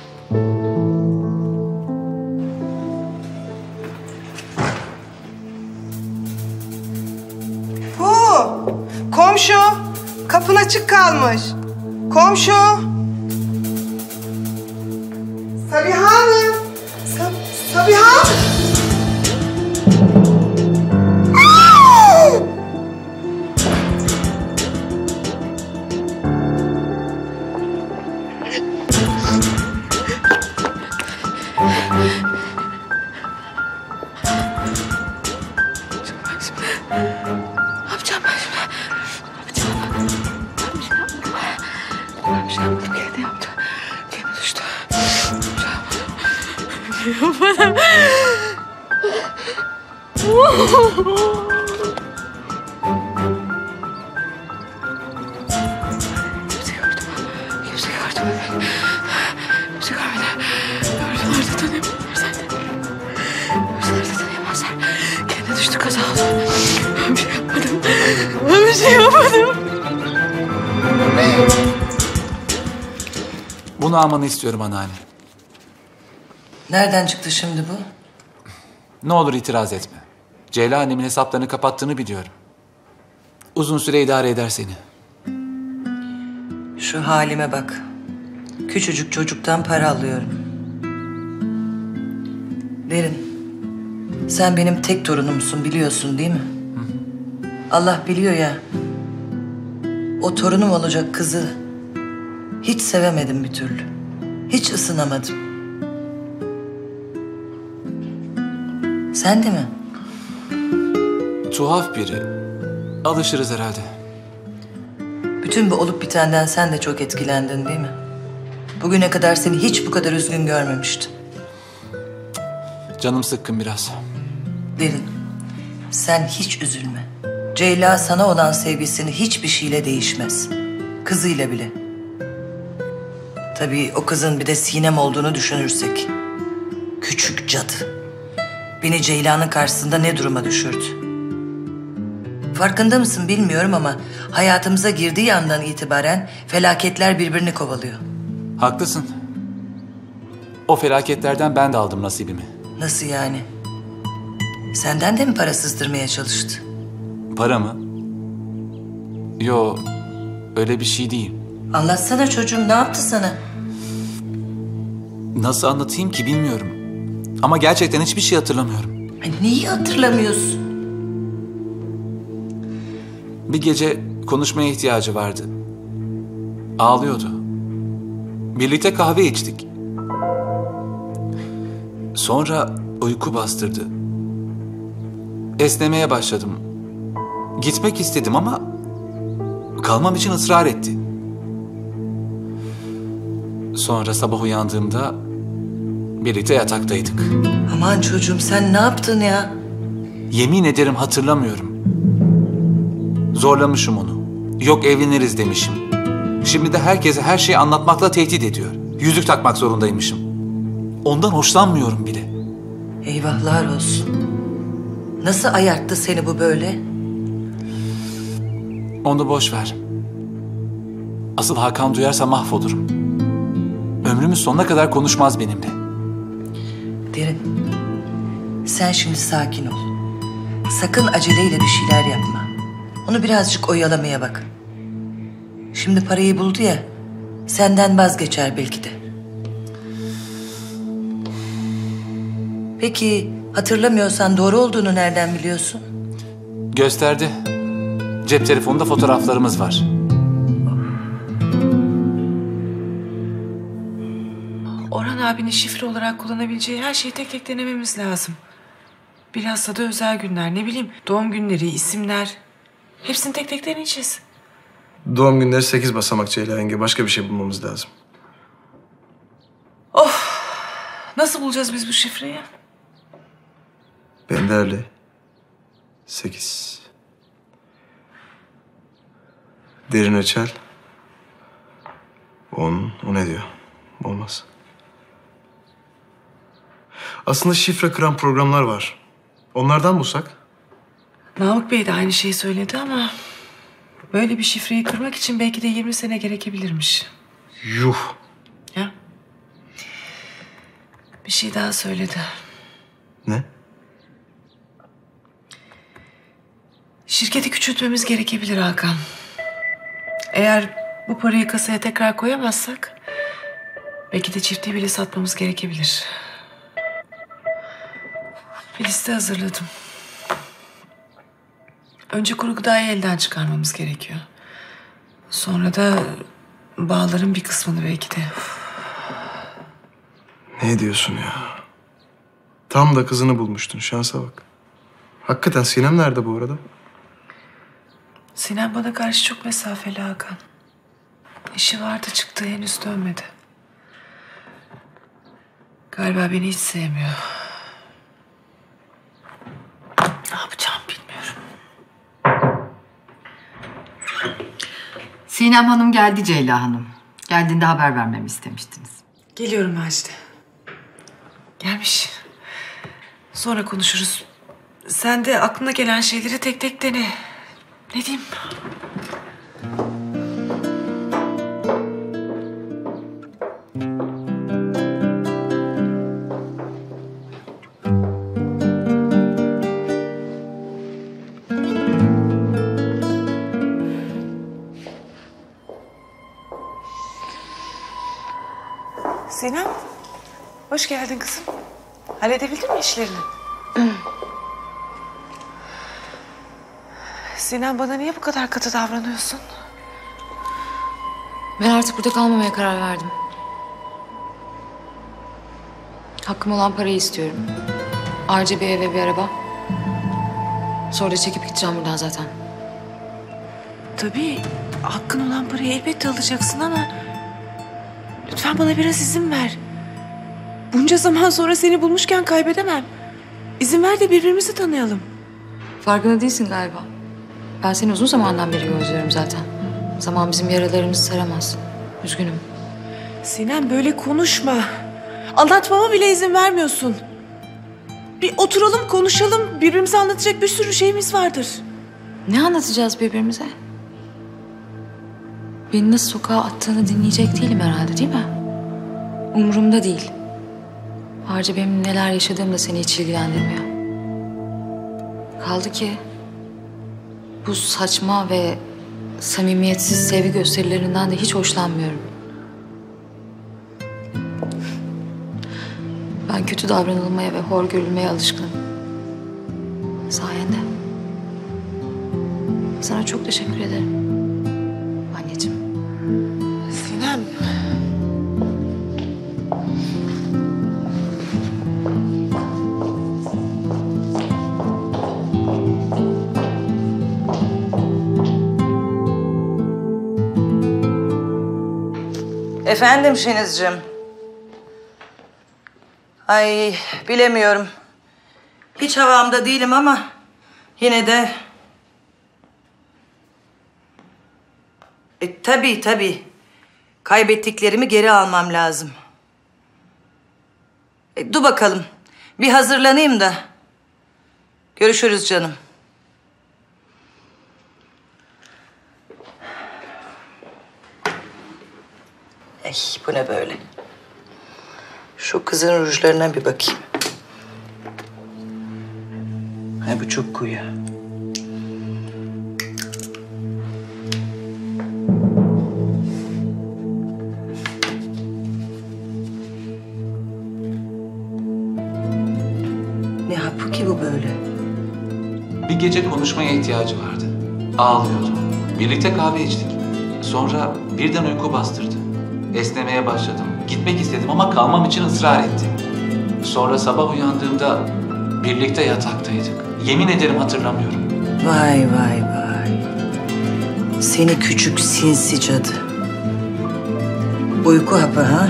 Komşu, kapın açık kalmış. Komşu. Sabiha Hanım. Sabiha. Bunu almanı istiyorum anneanne. Nereden çıktı şimdi bu? Ne olur itiraz etme. Ceyla annemin hesaplarını kapattığını biliyorum. Uzun süre idare eder seni. Şu halime bak. Küçücük çocuktan para alıyorum. Derin, sen benim tek torunumsun biliyorsun değil mi? Hı. Allah biliyor ya. O torunum olacak kızı hiç sevemedim bir türlü. Hiç ısınamadım. Sen de mi? Tuhaf biri. Alışırız herhalde. Bütün bu olup bitenden sen de çok etkilendin değil mi? Bugüne kadar seni hiç bu kadar üzgün görmemiştim. Canım sıkkın biraz. Derin, sen hiç üzülme. Ceyla sana olan sevgisini hiçbir şeyle değişmez. Kızıyla bile. Tabii o kızın bir de Sinem olduğunu düşünürsek. Küçük cadı. Beni Ceyla'nın karşısında ne duruma düşürdü? Farkında mısın bilmiyorum ama hayatımıza girdiği andan itibaren felaketler birbirini kovalıyor. Haklısın. O felaketlerden ben de aldım nasibimi. Nasıl yani? Senden de mi para sızdırmaya çalıştı? Para mı? Yo, öyle bir şey değil. Anlatsana çocuğum, ne yaptı sana? Nasıl anlatayım ki bilmiyorum. Ama gerçekten hiçbir şey hatırlamıyorum. Neyi hatırlamıyorsun? Bir gece konuşmaya ihtiyacı vardı. Ağlıyordu. Birlikte kahve içtik. Sonra uyku bastırdı. Esnemeye başladım. Gitmek istedim ama Kalmam için ısrar etti. Sonra sabah uyandığımda birlikte yataktaydık. Aman çocuğum sen ne yaptın ya? Yemin ederim hatırlamıyorum. Zorlamışım onu. Yok evleniriz demişim. Şimdi de herkese her şeyi anlatmakla tehdit ediyor. Yüzük takmak zorundaymışım. Ondan hoşlanmıyorum bile. Eyvahlar olsun. Nasıl ayarttı seni bu böyle? Onu boş ver. Asıl Hakan duyarsa mahvolurum. Ömrümün sonuna kadar konuşmaz benimle. Derin, sen şimdi sakin ol. Sakın aceleyle bir şeyler yapma. Onu birazcık oyalamaya bak. Şimdi parayı buldu ya, senden vazgeçer belki de. Peki hatırlamıyorsan doğru olduğunu nereden biliyorsun? Gösterdi. Cep telefonunda fotoğraflarımız var. Orhan abinin şifre olarak kullanabileceği her şeyi tek tek denememiz lazım. Bilhassa da özel günler, ne bileyim doğum günleri, isimler. Hepsini tek tek deneyeceğiz. Doğum günleri 8 basamak Ceyla yenge. Başka bir şey bulmamız lazım. Nasıl bulacağız biz bu şifreyi? Ben de öyle. 8. Derin Öçel. 10. O ne diyor? Olmaz. Aslında şifre kıran programlar var. Onlardan bulsak. Namık Bey de aynı şeyi söyledi ama... böyle bir şifreyi kırmak için belki de 20 sene gerekebilirmiş. Yuh. Ya. Bir şey daha söyledi. Ne? Şirketi küçültmemiz gerekebilir Hakan. Eğer bu parayı kasaya tekrar koyamazsak... belki de çiftliği bile satmamız gerekebilir. Bir liste hazırladım. Önce kuru gıdayı elden çıkarmamız gerekiyor. Sonra da bağların bir kısmını belki de. Ne diyorsun ya? Tam da kızını bulmuştun. Şansa bak. Hakikaten Sinem nerede bu arada? Sinem bana karşı çok mesafeli Hakan. İşi vardı çıktı, henüz dönmedi. Galiba beni hiç sevmiyor. Ne yapacağım bilmiyorum. Sinem Hanım geldi Ceyla Hanım. Geldiğinde haber vermemi istemiştiniz. Geliyorum Macide. Gelmiş. Sonra konuşuruz. Sen de aklına gelen şeyleri tek tek dene. Ne diyeyim? Sinem, hoş geldin kızım. Halledebildin mi işlerini? Sinem, bana niye bu kadar katı davranıyorsun? Ben artık burada kalmamaya karar verdim. Hakkım olan parayı istiyorum. Ayrıca bir ev ve bir araba. Sonra da çekip gideceğim buradan zaten. Tabii hakkın olan parayı elbette alacaksın ama... lütfen bana biraz izin ver. Bunca zaman sonra seni bulmuşken kaybedemem. İzin ver de birbirimizi tanıyalım. Farkında değilsin galiba. Ben seni uzun zamandan beri gözlüyorum zaten. Zaman bizim yaralarımızı saramaz. Üzgünüm. Sinem, böyle konuşma. Anlatmama bile izin vermiyorsun. Bir oturalım konuşalım. Birbirimize anlatacak bir sürü şeyimiz vardır. Ne anlatacağız birbirimize? Beni nasıl sokağa attığını dinleyecek değilim herhalde, değil mi? Umurumda değil. Ayrıca benim neler yaşadığım da seni hiç ilgilendirmiyor. Kaldı ki bu saçma ve samimiyetsiz sevgi gösterilerinden de hiç hoşlanmıyorum. Ben kötü davranılmaya ve hor görülmeye alışkınım. Sayende. Sana çok teşekkür ederim. Anneciğim. Sinem. Efendim Şenizciğim. Ay bilemiyorum. Hiç havamda değilim ama yine de... Tabii. Kaybettiklerimi geri almam lazım. Dur bakalım. Bir hazırlanayım da. Görüşürüz canım. Ay bu ne böyle? Şu kızın rujlarına bir bakayım. Ha bu çok koyu. Ne hapı ki bu böyle? Bir gece konuşmaya ihtiyacı vardı. Ağlıyordu. Birlikte kahve içtik. Sonra birden uyku bastırdı. Esnemeye başladım. Gitmek istedim ama kalmam için ısrar etti. Sonra sabah uyandığımda birlikte yataktaydık. Yemin ederim hatırlamıyorum. Vay. Seni küçük sinsi cadı. Uyku hapı ha?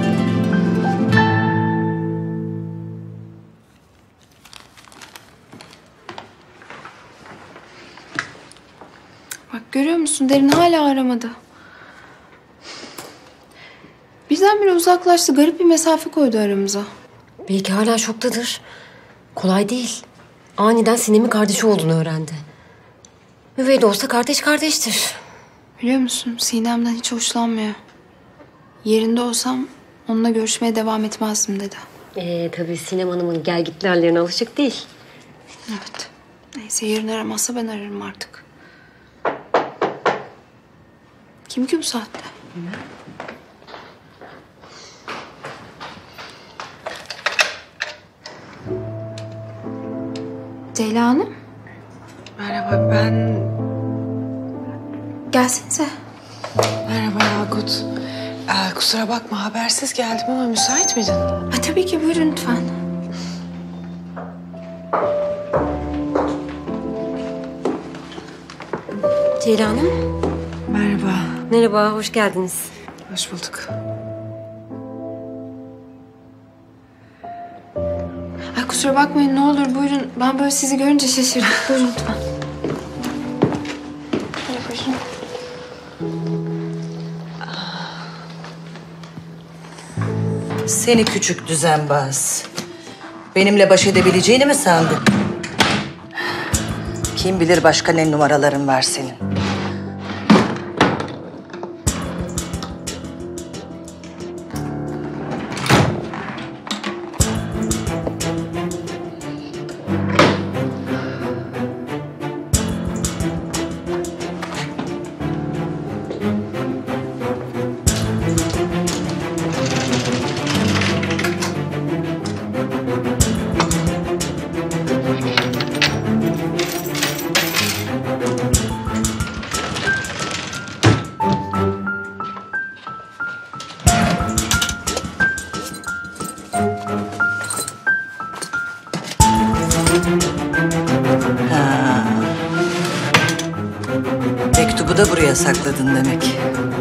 Bak görüyor musun? Derin hala aramadı. Birdenbire uzaklaştı. Garip bir mesafe koydu aramıza. Belki hala şoktadır. Kolay değil. Aniden Sinem'in kardeşi olduğunu öğrendi. Üvey de olsa kardeş kardeştir. Biliyor musun? Sinem'den hiç hoşlanmıyor. Yerinde olsam onunla görüşmeye devam etmezdim dedi. Tabii Sinem Hanım'ın gelgitlerine alışık değil. Evet. Neyse yarın aramazsa ben ararım artık. Kim ki bu saatte? Ceyla Hanım. Merhaba, ben... Gelsenize. Merhaba Yakut. Kusura bakma, habersiz geldim ama müsait miydin? Tabii ki buyurun lütfen. Ceyla Hanım. Merhaba. Merhaba, hoş geldiniz. Hoş bulduk. Kusura bakmayın ne olur buyurun. Ben böyle sizi görünce şaşırdım. Buyurun lütfen. Buyurun. Seni küçük düzenbaz. Benimle baş edebileceğini mi sandın? Kim bilir başka ne numaraların var senin. Mektubu da buraya sakladın demek.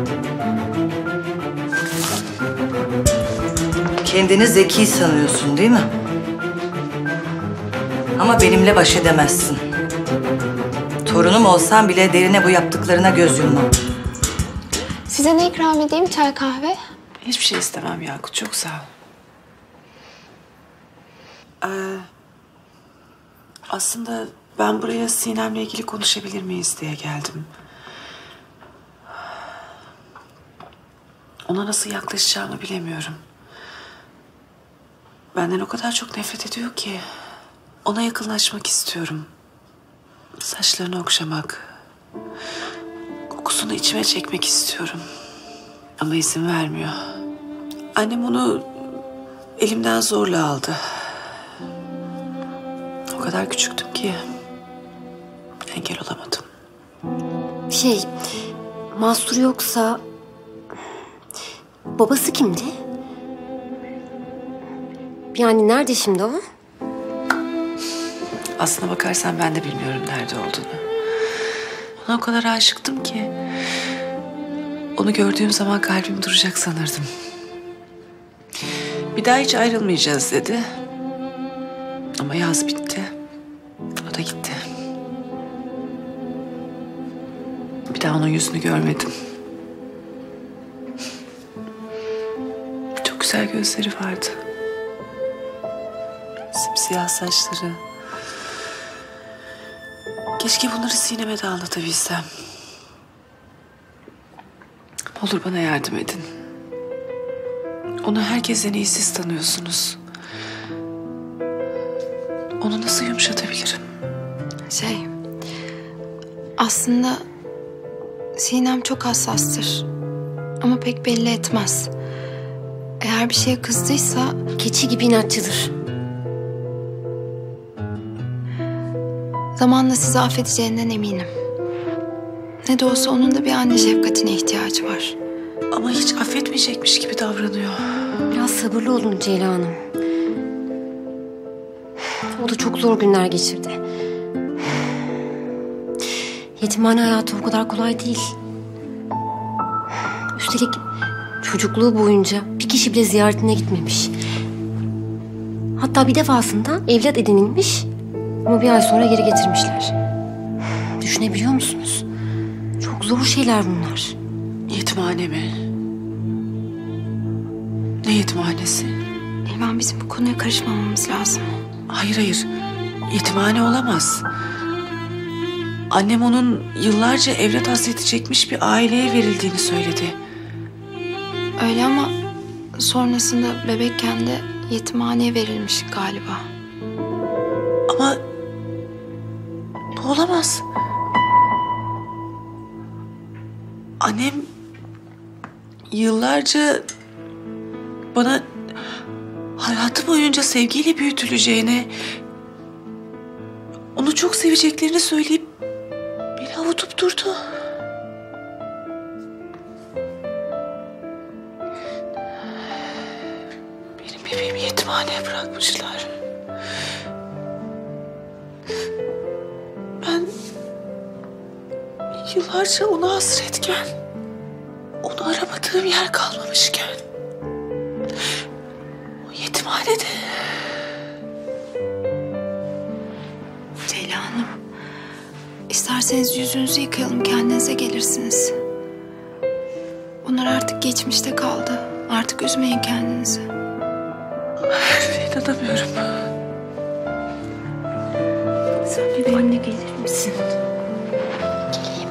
Kendini zeki sanıyorsun değil mi? Ama benimle baş edemezsin. Torunum olsam bile Derine bu yaptıklarına göz yummam. Size ne ikram edeyim? Çay, kahve? Hiçbir şey istemem Yakut, çok sağ ol. Aslında ben buraya Sinem'le ilgili konuşabilir miyiz diye geldim. Ona nasıl yaklaşacağımı bilemiyorum. Benden o kadar çok nefret ediyor ki. Ona yakınlaşmak istiyorum. Saçlarını okşamak. Kokusunu içime çekmek istiyorum. Ama izin vermiyor. Annem onu elimden zorla aldı. O kadar küçüktüm ki engel olamadım. Mahsur yoksa babası kimdi? Yani nerede şimdi o? Aslına bakarsan ben de bilmiyorum nerede olduğunu. Ona o kadar aşıktım ki Onu gördüğüm zaman kalbim duracak sanırdım. Bir daha hiç ayrılmayacağız dedi. Ama yaz bitti. O da gitti. Bir daha onun yüzünü görmedim. Çok güzel gözleri vardı. Simsiyah saçları. Keşke bunları Sinem'e de anlatabilsem. Olur bana yardım edin. Onu herkesten iyi siz tanıyorsunuz. Onu nasıl yumuşatabilirim? Aslında Sinem çok hassastır. Ama pek belli etmez. Eğer bir şeye kızdıysa Keçi gibi inatçıdır. zamanla sizi affedeceğinden eminim. Ne de olsa onun da bir anne şefkatine ihtiyacı var. Ama hiç affetmeyecekmiş gibi davranıyor. Biraz sabırlı olun Ceyla Hanım. O da çok zor günler geçirdi. Yetimhane hayatı o kadar kolay değil. Üstelik çocukluğu boyunca bir kişi bile ziyaretine gitmemiş. Hatta bir defasında evlat edinilmiş ama bir ay sonra geri getirmişler. Düşünebiliyor musunuz? Çok zor şeyler bunlar. Yetimhane mi? Ne yetimhanesi? Neriman, bizim bu konuya karışmamamız lazım. Hayır. Yetimhane olamaz. Annem onun yıllarca evlat hasreti çekmiş bir aileye verildiğini söyledi. Öyle ama sonrasında bebekken de yetimhaneye verilmiş galiba. Ama bu olamaz. Annem yıllarca bana hayatı boyunca sevgiyle büyütüleceğini, onu çok seveceklerini söyleyip beni avutup durdu. Benim bebeğimi yetimhaneye bırakmışlar. Ben yıllarca ona hasretken, onu aramadığım yer kalmamışken, o yetimhanede. Ceyla Hanım, isterseniz yüzünüzü yıkayalım, kendinize gelirsiniz. Bunlar artık geçmişte kaldı. Artık üzmeyin kendinizi. İnanamıyorum. Sen bir anne gelir misin? Geleyim.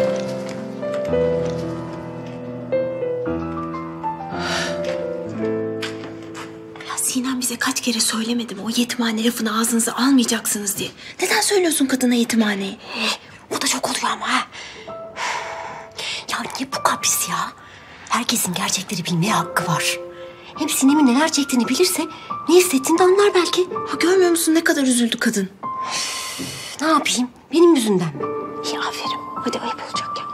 Ya Sinem bize kaç kere söylemedim o yetimhane lafını ağzınıza almayacaksınız diye. Neden söylüyorsun kadına yetimhaneyi? O da çok oluyor ama ha. Ya niye bu kapris ya? Herkesin gerçekleri bilmeye hakkı var. Hem Sinem'in neler çektiğini bilirse ne hissettiğini de anlar belki. Ha, görmüyor musun ne kadar üzüldü kadın? Ne yapayım? Benim yüzümden mi? İyi, aferin. Hadi, ayıp olacak ya.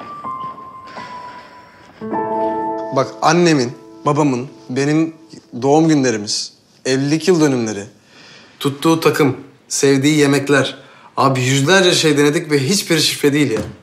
Bak annemin, babamın, benim doğum günlerimiz, evlilik yıl dönümleri, tuttuğu takım, sevdiği yemekler. Abi yüzlerce şey denedik ve hiçbiri şifre değil ya.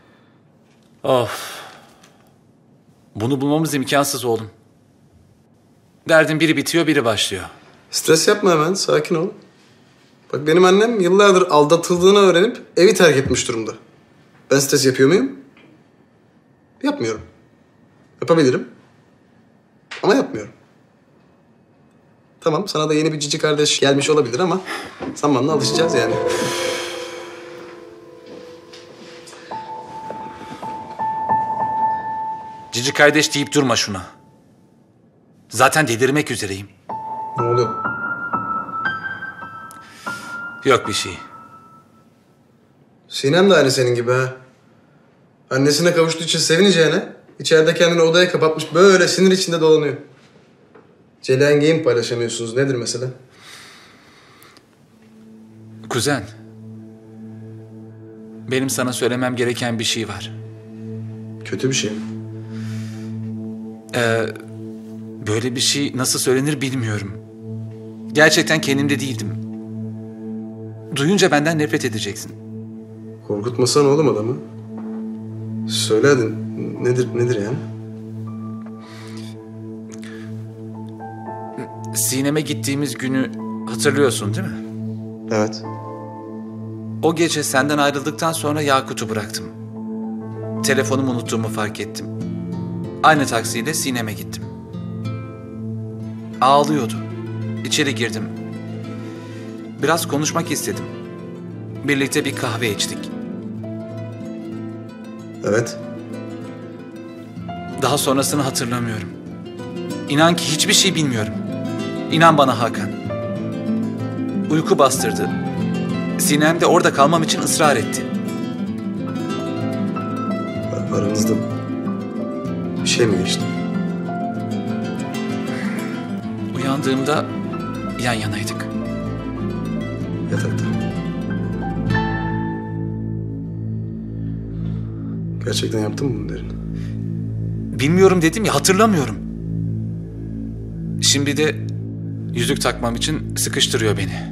Of. Bunu bulmamız imkansız oğlum. Derdin biri bitiyor, biri başlıyor. Stres yapma hemen, sakin ol. Bak benim annem yıllardır aldatıldığını öğrenip evi terk etmiş durumda. Ben stres yapıyor muyum? Yapmıyorum. Yapabilirim. Ama yapmıyorum. Tamam, sana da yeni bir cici kardeş gelmiş olabilir ama zamanla alışacağız yani. Cici kardeş deyip durma şuna. Zaten delirmek üzereyim. Ne oluyor? Yok bir şey. Sinem de aynı senin gibi ha. Annesine kavuştuğu için sevineceğine içeride kendini odaya kapatmış böyle sinir içinde dolanıyor. Celengeyi mi paylaşamıyorsunuz? Nedir mesele? Kuzen. Benim sana söylemem gereken bir şey var. Kötü bir şey mi? Böyle bir şey nasıl söylenir bilmiyorum. Gerçekten kendimde değildim. Duyunca benden nefret edeceksin. Korkutmasana oğlum adamı. Söyle hadi. Nedir yani? Sinem'e gittiğimiz günü hatırlıyorsun değil mi? Evet. O gece senden ayrıldıktan sonra Yakut'u bıraktım. Telefonumu unuttuğumu fark ettim. Aynı taksiyle Sinem'e gittim. Ağlıyordu. İçeri girdim. Biraz konuşmak istedim. Birlikte bir kahve içtik. Evet. Daha sonrasını hatırlamıyorum. İnan ki hiçbir şey bilmiyorum. İnan bana Hakan. Uyku bastırdı. Sinem de orada kalmam için ısrar etti. Aranızda bir şey mi geçti? Uyandığımda yan yanaydık. Yatakta. Gerçekten yaptın mı bunu Derin? Bilmiyorum dedim ya, hatırlamıyorum. Şimdi de yüzük takmam için sıkıştırıyor beni.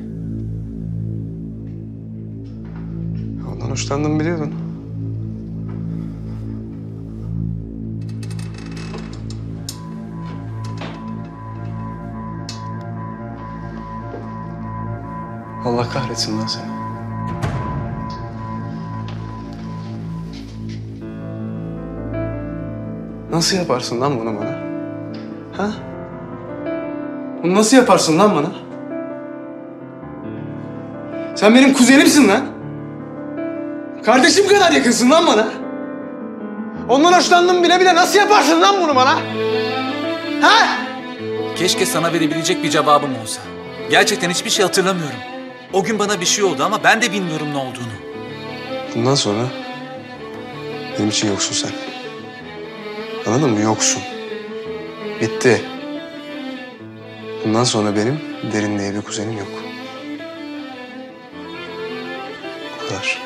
Ondan hoşlandığımı biliyordun. Allah kahretsin lan seni. Nasıl yaparsın lan bunu bana? Ha? Bunu nasıl yaparsın lan bana? Sen benim kuzenimsin lan. Kardeşim kadar yakınsın lan bana. Ondan hoşlandım bile bile nasıl yaparsın lan bunu bana? Ha? Keşke sana verebilecek bir cevabım olsa. Gerçekten hiçbir şey hatırlamıyorum. O gün bana bir şey oldu ama ben de bilmiyorum ne olduğunu. Bundan sonra benim için yoksun sen. Anladın mı? Yoksun. Bitti. Bundan sonra benim Derin diye bir kuzenim yok. Bu kadar.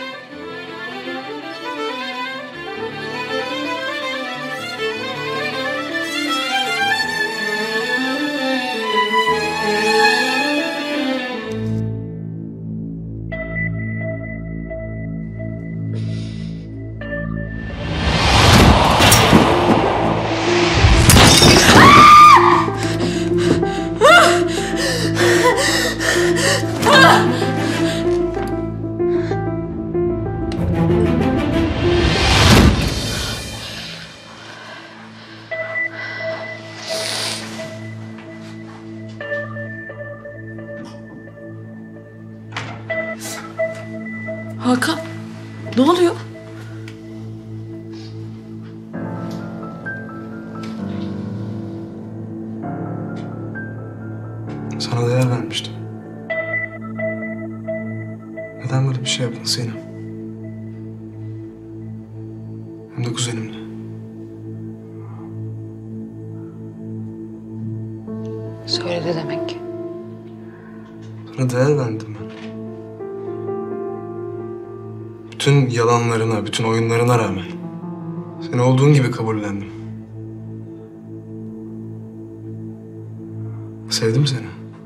Hakan, ne oluyor? Sana değer vermiştim. Neden böyle bir şey yaptın Sinem? Hem de kuzenimle. Söyledi demek ki. Sana değer verdim ben. Bütün yalanlarına, bütün oyunlarına rağmen seni olduğun gibi kabullendim. Sevdim seni.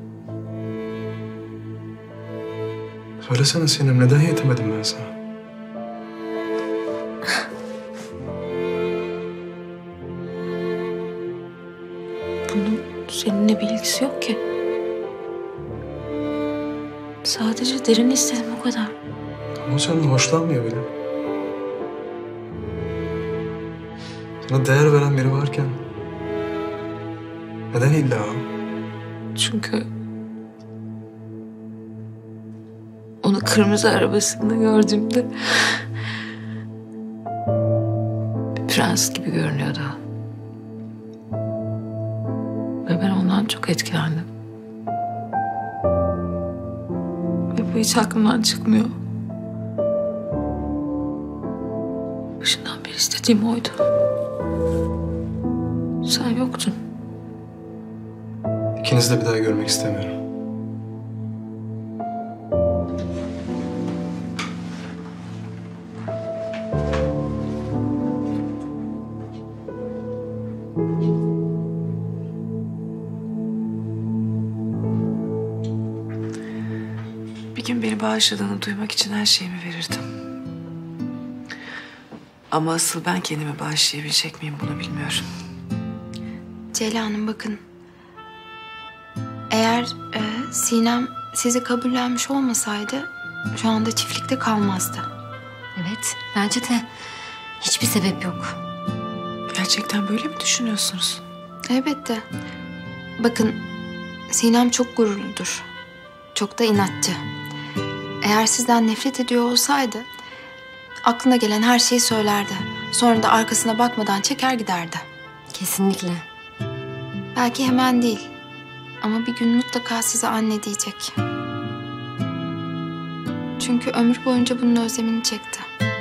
Söylesene Sinem, neden yetemedim ben sana? Bunun seninle bir ilgisi yok ki. Sadece Derin istedim o kadar. Ama o senden hoşlanmıyor bile. Sana değer veren biri varken neden illa o? Çünkü onu kırmızı arabasında gördüğümde bir prens gibi görünüyordu. Ve ben ondan çok etkilendim. Ve bu hiç aklımdan çıkmıyor. Başından beri istediğim oydu. Sen yoktun. İkinizi de bir daha görmek istemiyorum. Bir gün beni bağışladığını duymak için her şeyimi verirdim. Ama asıl ben kendimi bağışlayabilecek miyim bunu bilmiyorum. Ceyla Hanım bakın. Sinem sizi kabullenmiş olmasaydı şu anda çiftlikte kalmazdı. Evet, bence de hiçbir sebep yok. Gerçekten böyle mi düşünüyorsunuz? Elbette. Bakın, Sinem çok gururludur. Çok da inatçı. Eğer sizden nefret ediyor olsaydı aklına gelen her şeyi söylerdi. Sonra da arkasına bakmadan çeker giderdi. Kesinlikle. Belki hemen değil. Ama bir gün mutlaka size anne diyecek. Çünkü ömür boyunca bunun özlemini çekti.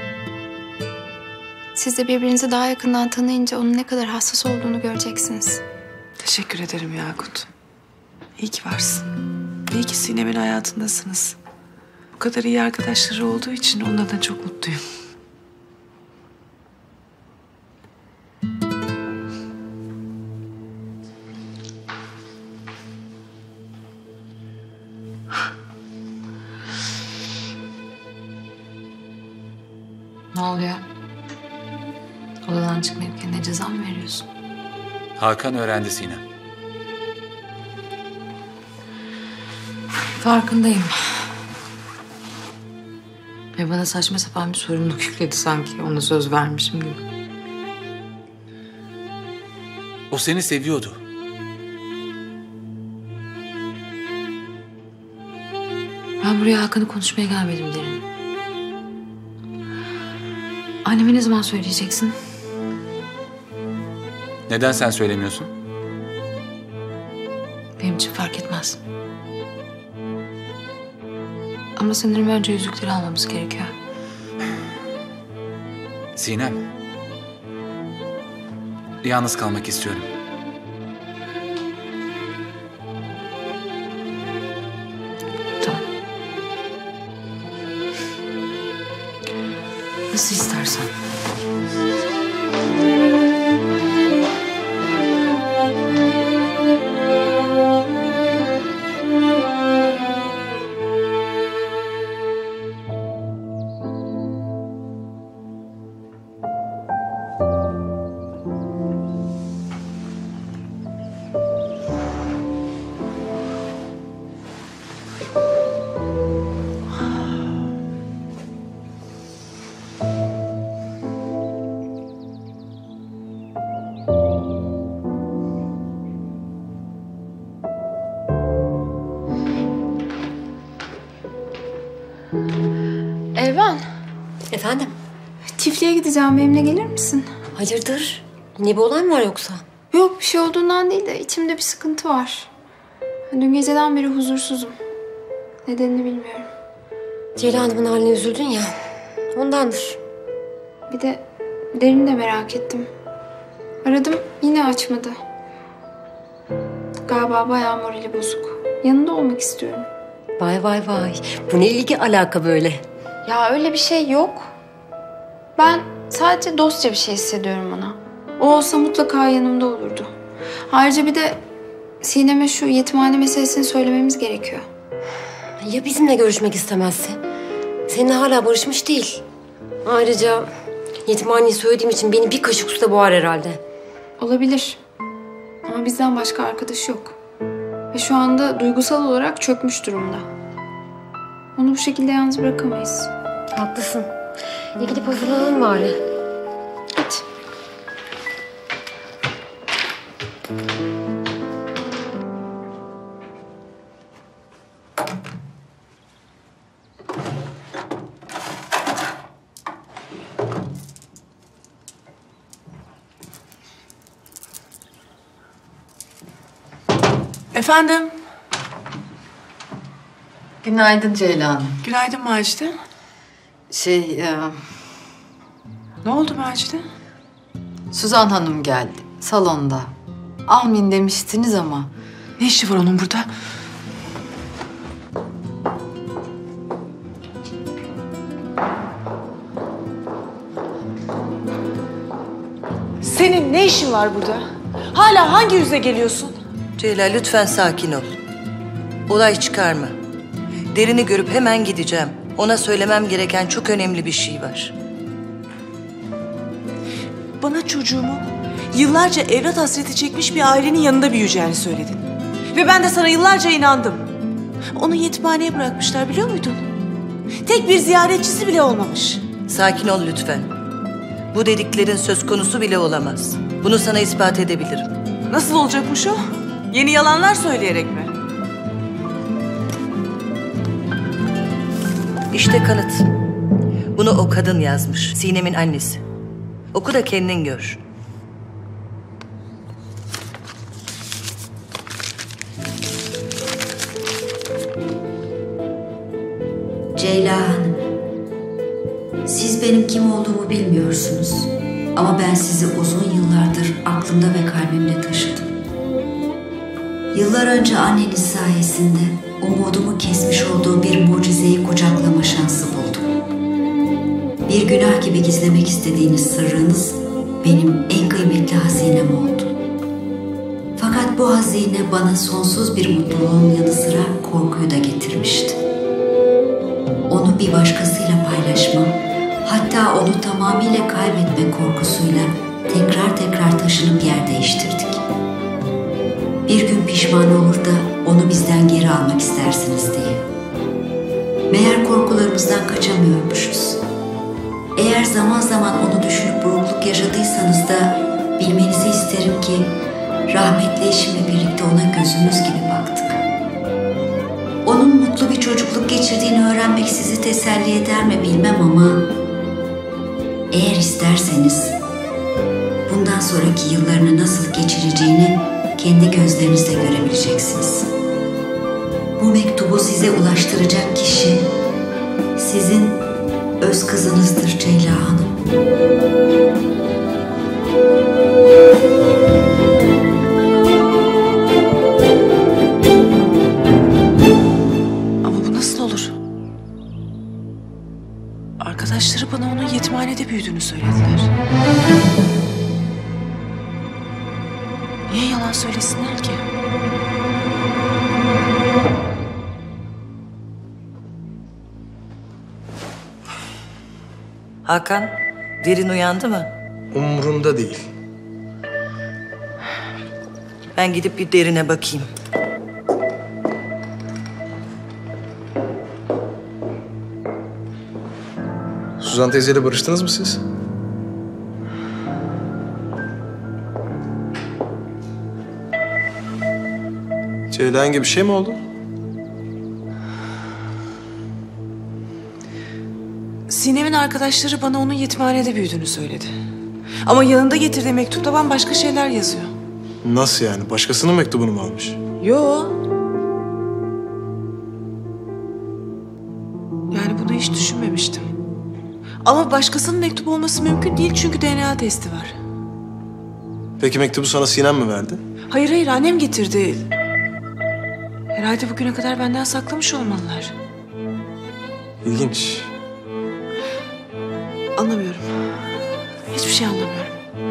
Siz de birbirinizi daha yakından tanıyınca onun ne kadar hassas olduğunu göreceksiniz. Teşekkür ederim Yakut. İyi ki varsın. İyi ki Sinem'in hayatındasınız. Bu kadar iyi arkadaşları olduğu için onunla da çok mutluyum. Ne oluyor? Odadan çıkmayıp kendine ceza mı veriyorsun? Hakan öğrendi Sinem. Farkındayım. Ve bana saçma sapan bir sorumluluk yükledi sanki. Ona söz vermişim gibi. O seni seviyordu. Ben buraya Hakan'ı konuşmaya gelmedim Derin. Anneme ne zaman söyleyeceksin? Neden sen söylemiyorsun? Benim için fark etmez. Ama sanırım önce yüzükleri almamız gerekiyor. Sinem. Yalnız kalmak istiyorum. Tamam. Nasıl istersen. Elvan, Efendim? çiftliğe gideceğim. Benimle gelir misin? Hayırdır? Yine bir olay mı var yoksa? Yok, bir şey olduğundan değil de içimde bir sıkıntı var. Dün geceden beri huzursuzum. Nedenini bilmiyorum. Ceylan Hanım'ın haline üzüldün ya. Ondandır. Bir de Derin'i de merak ettim. Aradım, yine açmadı. Galiba bayağı morali bozuk. Yanında olmak istiyorum. Vay vay vay. Bu ne ilgi alaka böyle? Ya öyle bir şey yok. Ben sadece dostça bir şey hissediyorum ona. O olsa mutlaka yanımda olurdu. Ayrıca bir de Sinem'e şu yetimhane meselesini söylememiz gerekiyor. Ya bizimle görüşmek istemezse? Seninle hala barışmış değil. Ayrıca yetimhaneyi söylediğim için beni bir kaşık suda boğar herhalde. Olabilir. Ama bizden başka arkadaş yok. Ve şu anda duygusal olarak çökmüş durumda. Onu bu şekilde yalnız bırakamayız. Haklısın. İyi gidip hazırlanalım bari. Hadi. Efendim? Günaydın Ceylan Hanım. Günaydın Macide. Ne oldu Macide? Suzan Hanım geldi salonda. Almayın demiştiniz ama. Ne işi var onun burada? Senin ne işin var burada? Hala hangi yüzle geliyorsun? Ceyla lütfen sakin ol. Olay çıkarma. Derin'i görüp hemen gideceğim. Ona söylemem gereken çok önemli bir şey var. Bana çocuğumu yıllarca evlat hasreti çekmiş bir ailenin yanında büyüyeceğini söyledin. Ve ben de sana yıllarca inandım. Onu yetimhaneye bırakmışlar, biliyor muydun? Tek bir ziyaretçisi bile olmamış. Sakin ol lütfen. Bu dediklerin söz konusu bile olamaz. Bunu sana ispat edebilirim. Nasıl olacakmış o? Yeni yalanlar söyleyerek mi? İşte kanıt. Bunu o kadın yazmış. Sinem'in annesi. Oku da kendin gör. Ceyla Hanım, siz benim kim olduğumu bilmiyorsunuz. Ama ben sizi uzun yıllardır aklımda ve kalbimde taşıdım. Yıllar önce anneniz sayesinde umudumu kesmiş olduğu bir mucizeyi kucaklama şansı buldum. Bir günah gibi gizlemek istediğiniz sırrınız benim en kıymetli hazinem oldu. Fakat bu hazine bana sonsuz bir mutluluğun yanı sıra korkuyu da getirmişti. Onu bir başkasıyla paylaşmam, hatta onu tamamıyla kaybetme korkusuyla tekrar tekrar taşınıp yer değiştirdik. Bir gün pişman olur da onu bizden geri almak istersiniz diye. Meğer korkularımızdan kaçamıyormuşuz. Eğer zaman zaman onu düşünüp burukluk yaşadıysanız da bilmenizi isterim ki rahmetli eşimle birlikte ona gözümüz gibi baktık. Onun mutlu bir çocukluk geçirdiğini öğrenmek sizi teselli eder mi bilmem ama eğer isterseniz bundan sonraki yıllarını nasıl geçireceğini kendi gözlerinizle görebileceksiniz. Bu mektubu size ulaştıracak kişi sizin öz kızınızdır Ceyla Hanım. Ama bu nasıl olur? Arkadaşları bana onun yetimhanede büyüdüğünü söylediler. Niye yalan söylesinler ki? Hakan, derin uyandı mı? Umurumda değil. Ben gidip bir derine bakayım. Suzan teyzeyle barıştınız mı siz? Ceylan gibi bir şey mi oldu? Sinem'in arkadaşları bana onun yetimhanede büyüdüğünü söyledi. Ama yanında getirdiği mektupta bambaşka şeyler yazıyor. Nasıl yani? Başkasının mektubunu mu almış? Yo. Yani bunu hiç düşünmemiştim. Ama başkasının mektubu olması mümkün değil çünkü DNA testi var. Peki mektubu sana Sinem mi verdi? Hayır hayır, annem getirdi. Herhalde bugüne kadar benden saklamış olmalılar. İlginç. Anlamıyorum. Hiçbir şey anlamıyorum.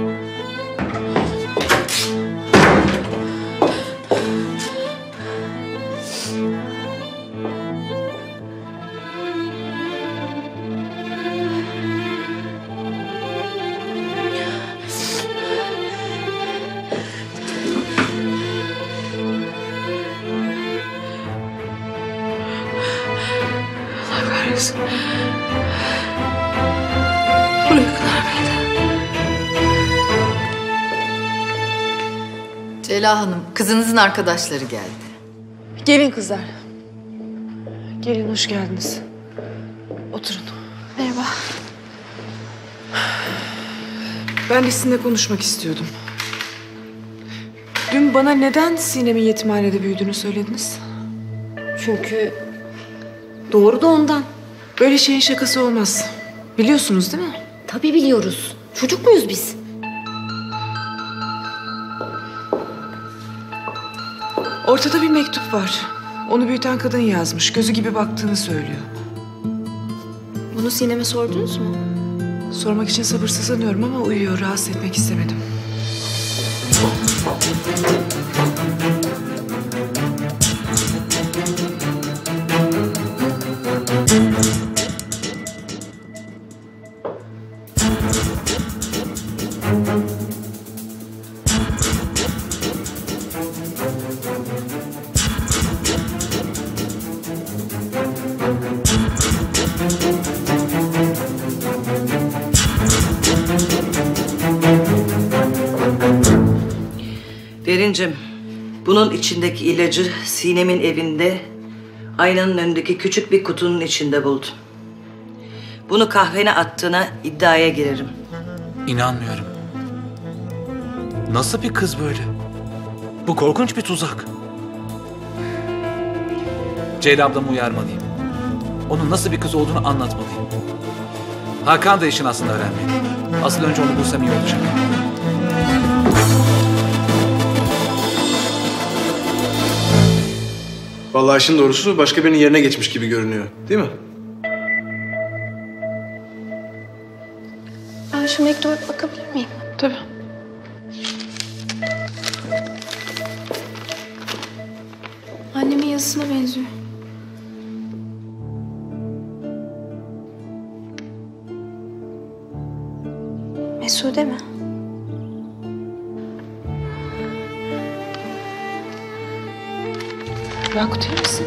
Allah kahretsin. Buraya kadar mıydı? Ceyla Hanım, kızınızın arkadaşları geldi. Gelin kızlar. Gelin, hoş geldiniz. Oturun. Merhaba. Ben de sizinle konuşmak istiyordum. Dün bana neden Sinem'in yetimhanede büyüdüğünü söylediniz? Çünkü doğru da ondan. Böyle şeyin şakası olmaz. Biliyorsunuz değil mi? Tabii biliyoruz. Çocuk muyuz biz? Ortada bir mektup var. Onu büyüten kadın yazmış. Gözü gibi baktığını söylüyor. Bunu Sinem'e sordunuz mu? Sormak için sabırsızlanıyorum ama uyuyor. Rahatsız etmek istemedim. Selin'cim, bunun içindeki ilacı Sinem'in evinde aynanın önündeki küçük bir kutunun içinde buldum. Bunu kahvene attığına iddiaya girerim. İnanmıyorum. Nasıl bir kız böyle? Bu korkunç bir tuzak. Ceyla ablamı uyarmalıyım. Onun nasıl bir kız olduğunu anlatmalıyım. Hakan da işin aslını öğrenmeli. Asıl önce onu bulsam iyi olacak. Vallahi işin doğrusu başka birinin yerine geçmiş gibi görünüyor. Değil mi? Ben şu mektuba bakabilir miyim? Tabii. Annemin yazısına benziyor. Mesude mi? Yakut iyi misin?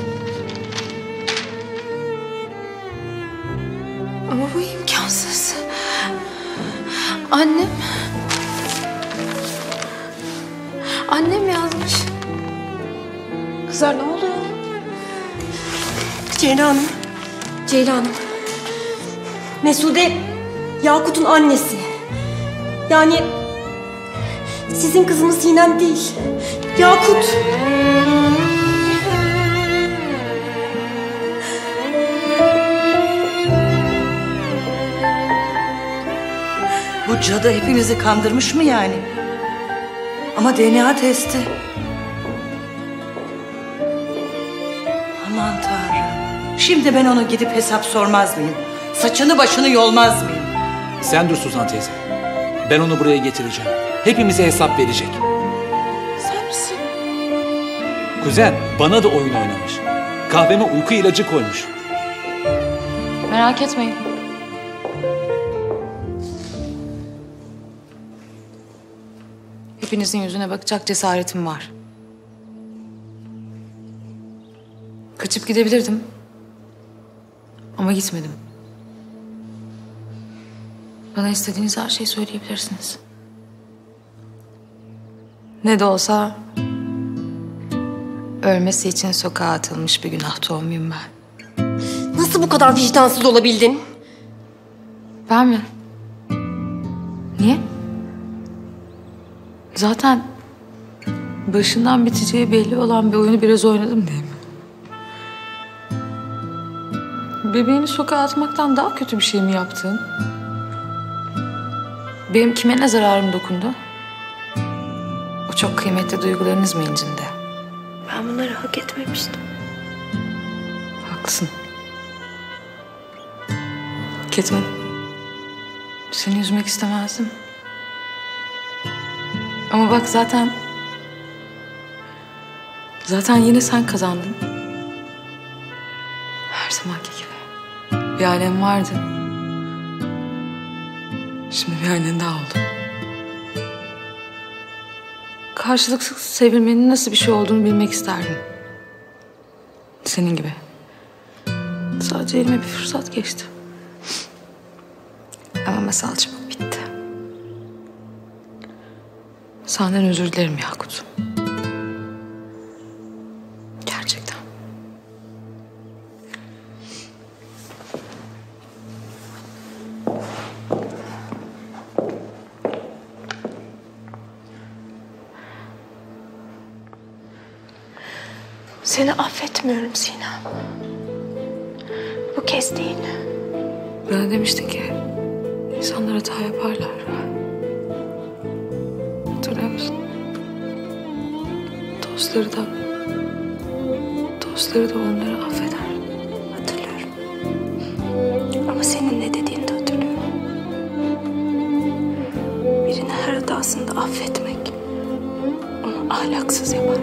Ama bu imkansız. Annem... Annem yazmış. Kızlar ne oluyor? Ceyla Hanım. Ceyla Hanım. Mesude Yakut'un annesi. Yani sizin kızınız Sinem değil. Yakut. Bu cadı hepimizi kandırmış mı yani? Ama DNA testi. Aman Tanrım. Şimdi ben ona gidip hesap sormaz mıyım? Saçını başını yolmaz mıyım? Sen dur Suzan teyze. Ben onu buraya getireceğim. Hepimize hesap verecek. Sen misin? Kuzen bana da oyun oynamış. Kahveme uyku ilacı koymuş. Merak etmeyin. Hepinizin yüzüne bakacak cesaretim var. Kaçıp gidebilirdim. Ama gitmedim. Bana istediğiniz her şeyi söyleyebilirsiniz. Ne de olsa ölmesi için sokağa atılmış bir günah tohumuyum ben. Nasıl bu kadar vicdansız olabildin? Ben mi? Niye? Zaten başından biteceği belli olan bir oyunu biraz oynadım değil mi? Bebeğini sokağa atmaktan daha kötü bir şey mi yaptın? Benim kime ne zararım dokundu? O çok kıymetli duygularınız mı incindi? Ben bunları hak etmemiştim. Haklısın. Hak etmedim. Seni üzmek istemezdim. Ama bak zaten yine sen kazandın. Her zamanki gibi. Bir ailem vardı. Şimdi bir ailen daha oldu. Karşılıksız sevilmenin nasıl bir şey olduğunu bilmek isterdim. Senin gibi. Sadece elime bir fırsat geçti. Ama masal çabuk bitti. Senden özür dilerim Yakut. Gerçekten. Seni affetmiyorum Sinem. Bu kez değil. Bana demiştin ki insanlar hata yaparlar. Hatırlıyor musun? Dostları da onları affeder. Hatırlıyorum. Ama senin ne dediğini de hatırlıyorum. Birini her hatasında affetmek onu ahlaksız yapar.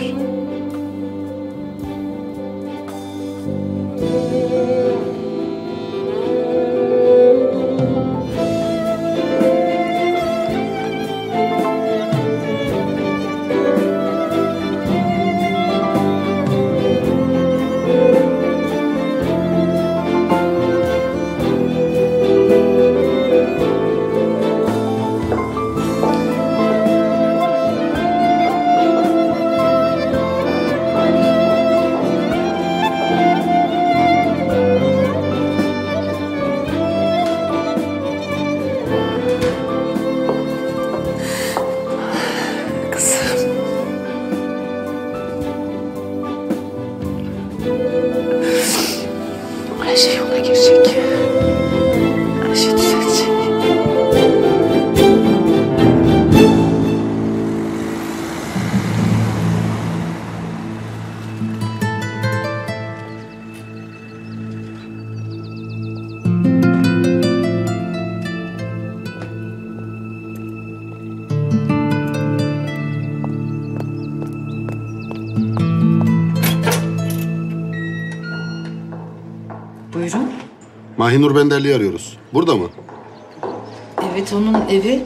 Mahinur Benderli'yi arıyoruz. Burada mı? Evet, onun evi.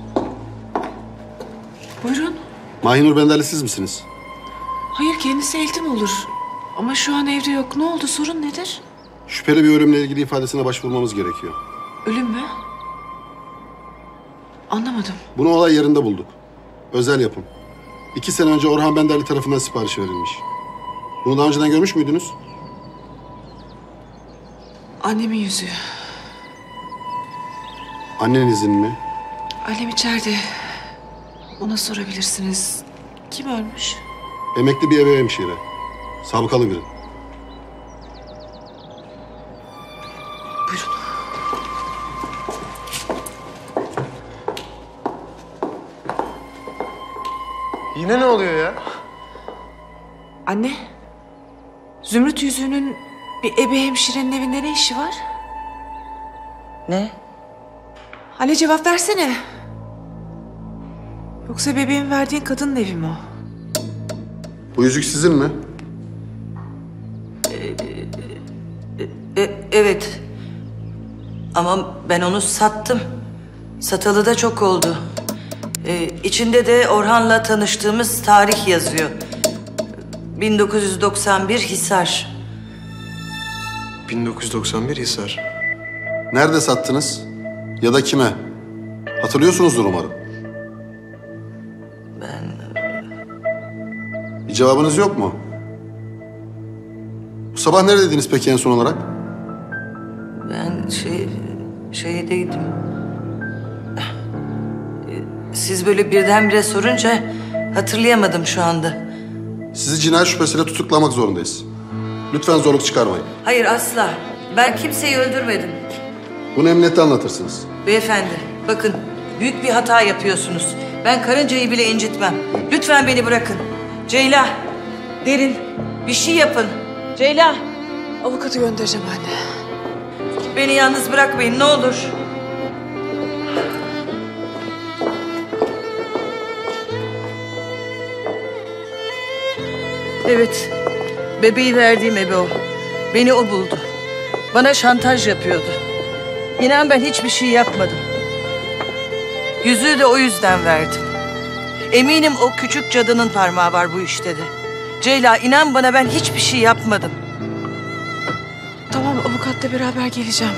Buyurun. Mahinur Benderli siz misiniz? Hayır, kendisi eltim olur. Ama şu an evde yok. Ne oldu? Sorun nedir? Şüpheli bir ölümle ilgili ifadesine başvurmamız gerekiyor. Ölüm mü? Anlamadım. Bunu olay yerinde bulduk. Özel yapım. 2 sene önce Orhan Benderli tarafından sipariş verilmiş. Bunu daha önceden görmüş müydünüz? Annemin yüzüğü. Annenizin mi? Annem içeride. Ona sorabilirsiniz. Kim ölmüş? Emekli bir eve hemşire. Sabıkalı biri. Buyurun. Yine ne oluyor ya? Anne. Zümrüt yüzüğünün bir ebe hemşirenin evinde ne işi var? Ne? Anne cevap versene. Yoksa bebeğin verdiğin kadının evi mi o? Bu yüzük sizin mi? Evet. Ama ben onu sattım. Satalı da çok oldu. İçinde de Orhan'la tanıştığımız tarih yazıyor. 1991 Hisar. 1991 Hisar. Nerede sattınız? Ya da kime? Hatırlıyorsunuzdur umarım. Bir cevabınız yok mu? Bu sabah neredeydiniz peki en son olarak? Ben şeydeydim. Siz böyle birdenbire sorunca hatırlayamadım şu anda. Sizi cinayet şüphesiyle tutuklamak zorundayız. Lütfen zorluk çıkarmayın. Hayır, asla. Ben kimseyi öldürmedim. Bunu emniyette anlatırsınız. Beyefendi, bakın büyük bir hata yapıyorsunuz. Ben karıncayı bile incitmem. Lütfen beni bırakın. Ceyla, Derin, bir şey yapın. Ceyla. Avukatı göndereceğim anne. Beni yalnız bırakmayın ne olur. Evet, bebeği verdiğim ebe o. Beni o buldu. Bana şantaj yapıyordu. İnan ben hiçbir şey yapmadım. Yüzüğü de o yüzden verdim. Eminim o küçük cadının parmağı var bu işte de. Ceyla, inan bana ben hiçbir şey yapmadım. Tamam, avukatla beraber geleceğim.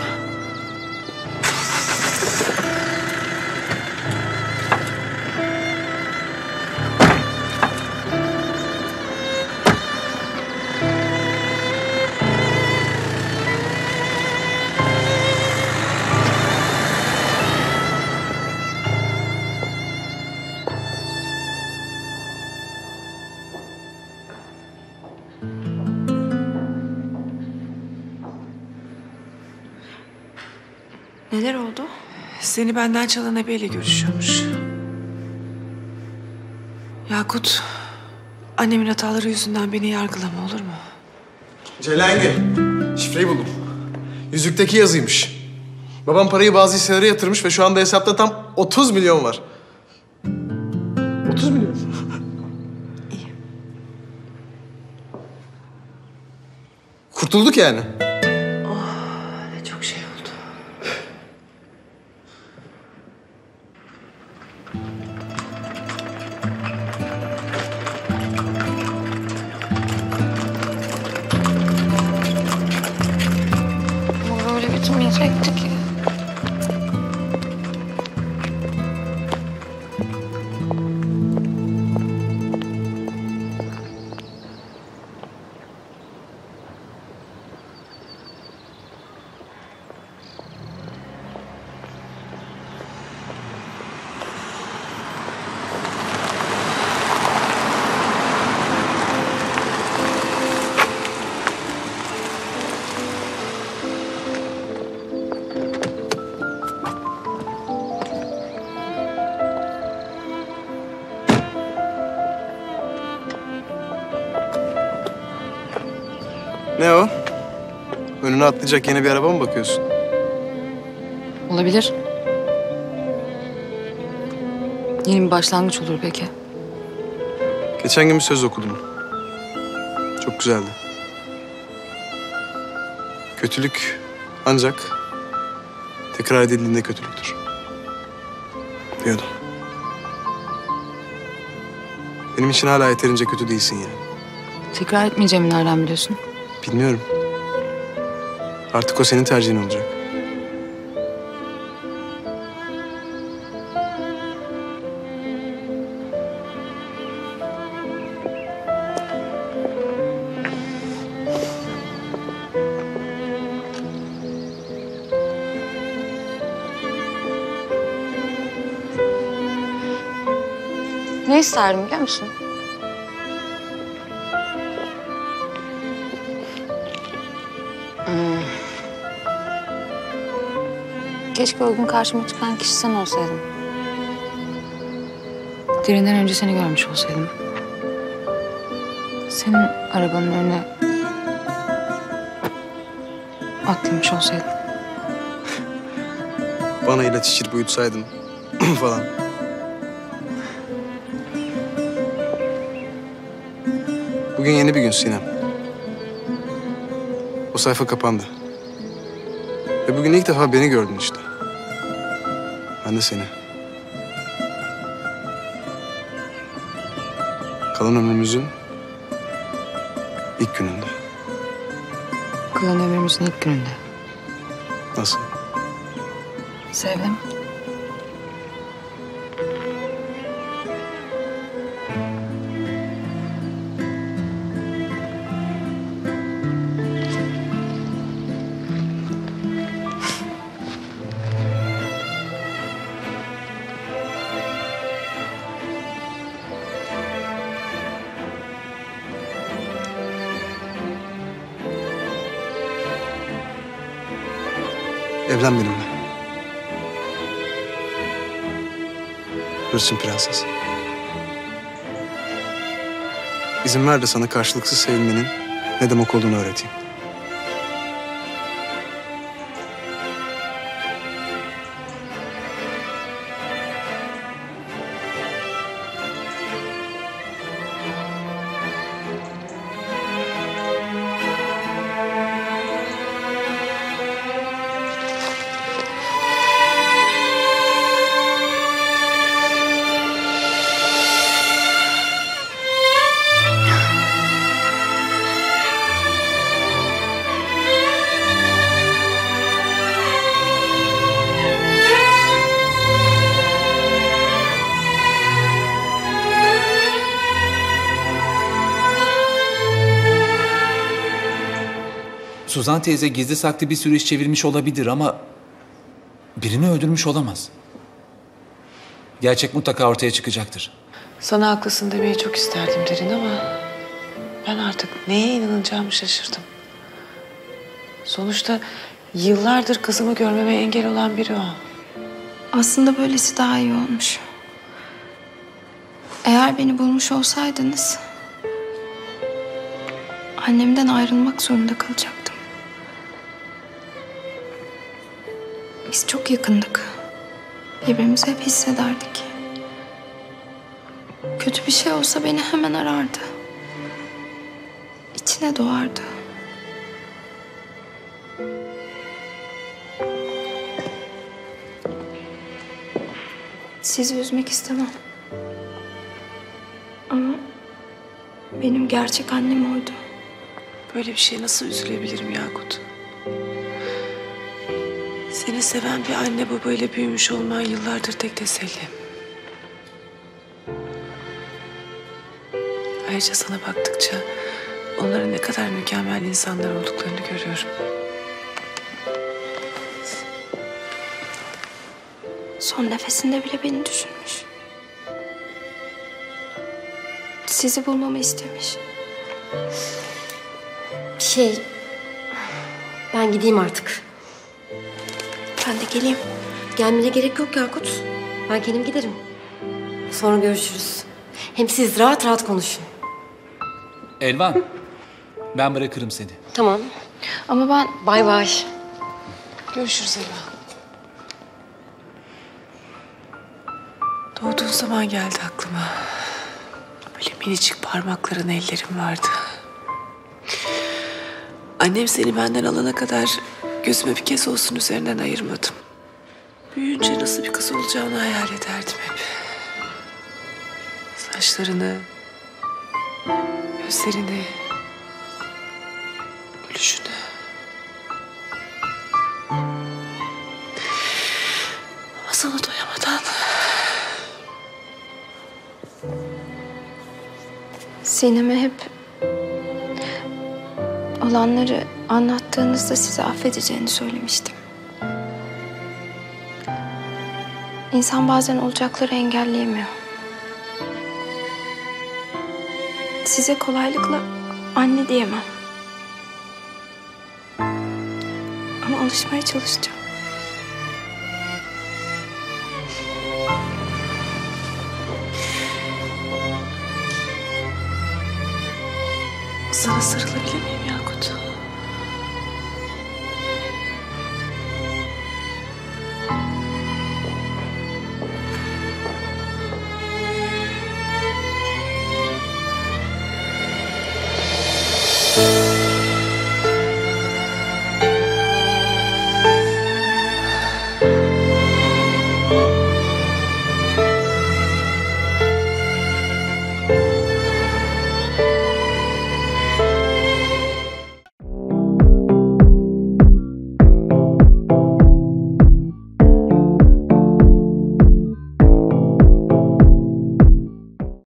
Neler oldu? Seni benden çalan ebeyle görüşüyormuş. Yakut, annemin hataları yüzünden beni yargılama, olur mu? Celenge, şifreyi buldum. Yüzükteki yazıymış. Babam parayı bazı hisselere yatırmış ve şu anda hesapta tam 30 milyon var. 30 milyon. İyi. Kurtulduk yani. Ne çok şey oldu. Bu böyle bitmeyecekti ki. Ne o? Önüne atlayacak yeni bir araba mı bakıyorsun? Olabilir. Yeni bir başlangıç olur belki. Geçen gün bir söz okudum. Çok güzeldi. Kötülük Ancak tekrar edildiğinde kötülüktür. Diyordum. Benim için hala yeterince kötü değilsin yani. Tekrar etmeyeceğimi nereden biliyorsun? Bilmiyorum. Artık o senin tercihin olacak. Ne isterdim biliyor musun? Keşke o gün karşıma çıkan kişi sen olsaydın. Derinden önce seni görmüş olsaydım. Senin arabanın önüne atlamış olsaydım. Bana ilaç içirip uyutsaydın falan. Bugün yeni bir gün Sinem. O sayfa kapandı. Ve bugün ilk defa beni gördün işte. Ben de seni. Kalan ömrümüzün ilk gününde. Kalan ömrümüzün ilk gününde. Nasıl? Sevdim. Evlen benimle. Hırsın prenses. İzin ver de sana karşılıksız sevilmenin ne demek olduğunu öğreteyim. Suzan teyze gizli saklı bir sürü iş çevirmiş olabilir ama birini öldürmüş olamaz. Gerçek mutlaka ortaya çıkacaktır. Sana haklısın demeyi çok isterdim Derin ama ben artık neye inanacağımı şaşırdım. Sonuçta yıllardır kızımı görmeme engel olan biri o. Aslında böylesi daha iyi olmuş. Eğer beni bulmuş olsaydınız annemden ayrılmak zorunda kalacaktım. Biz çok yakındık. Birbirimizi hep hissederdik. Kötü bir şey olsa beni hemen arardı. İçine doğardı. Sizi üzmek istemem. Ama benim gerçek annem oydu. Böyle bir şeye nasıl üzülebilirim Yakut? Seni seven bir anne babayla büyümüş olman yıllardır tek tesellim. Ayrıca sana baktıkça onların ne kadar mükemmel insanlar olduklarını görüyorum. Son nefesinde bile beni düşünmüş. Sizi bulmamı istemiş. Ben gideyim artık. Ben de geleyim. Gelmene gerek yok Yakut. Ben kendim giderim. Sonra görüşürüz. Hem siz rahat rahat konuşun. Elvan, ben bırakırım seni. Tamam. Ama ben... Bay bay. Görüşürüz Elvan. Doğduğun zaman geldi aklıma. Böyle minicik parmakların, ellerim vardı. Annem seni benden alana kadar Gözümü bir kez olsun üzerinden ayırmadım. Büyüyünce nasıl bir kız olacağını hayal ederdim hep. Saçlarını, gözlerini, gülüşünü. Ama sana doyamadan... Sinem'e hep olanları anlattığınızda sizi affedeceğini söylemiştim. İnsan bazen olacakları engelleyemiyor. Size kolaylıkla anne diyemem. Ama alışmaya çalışacağım. Sana sarılabilir miyim Yakut?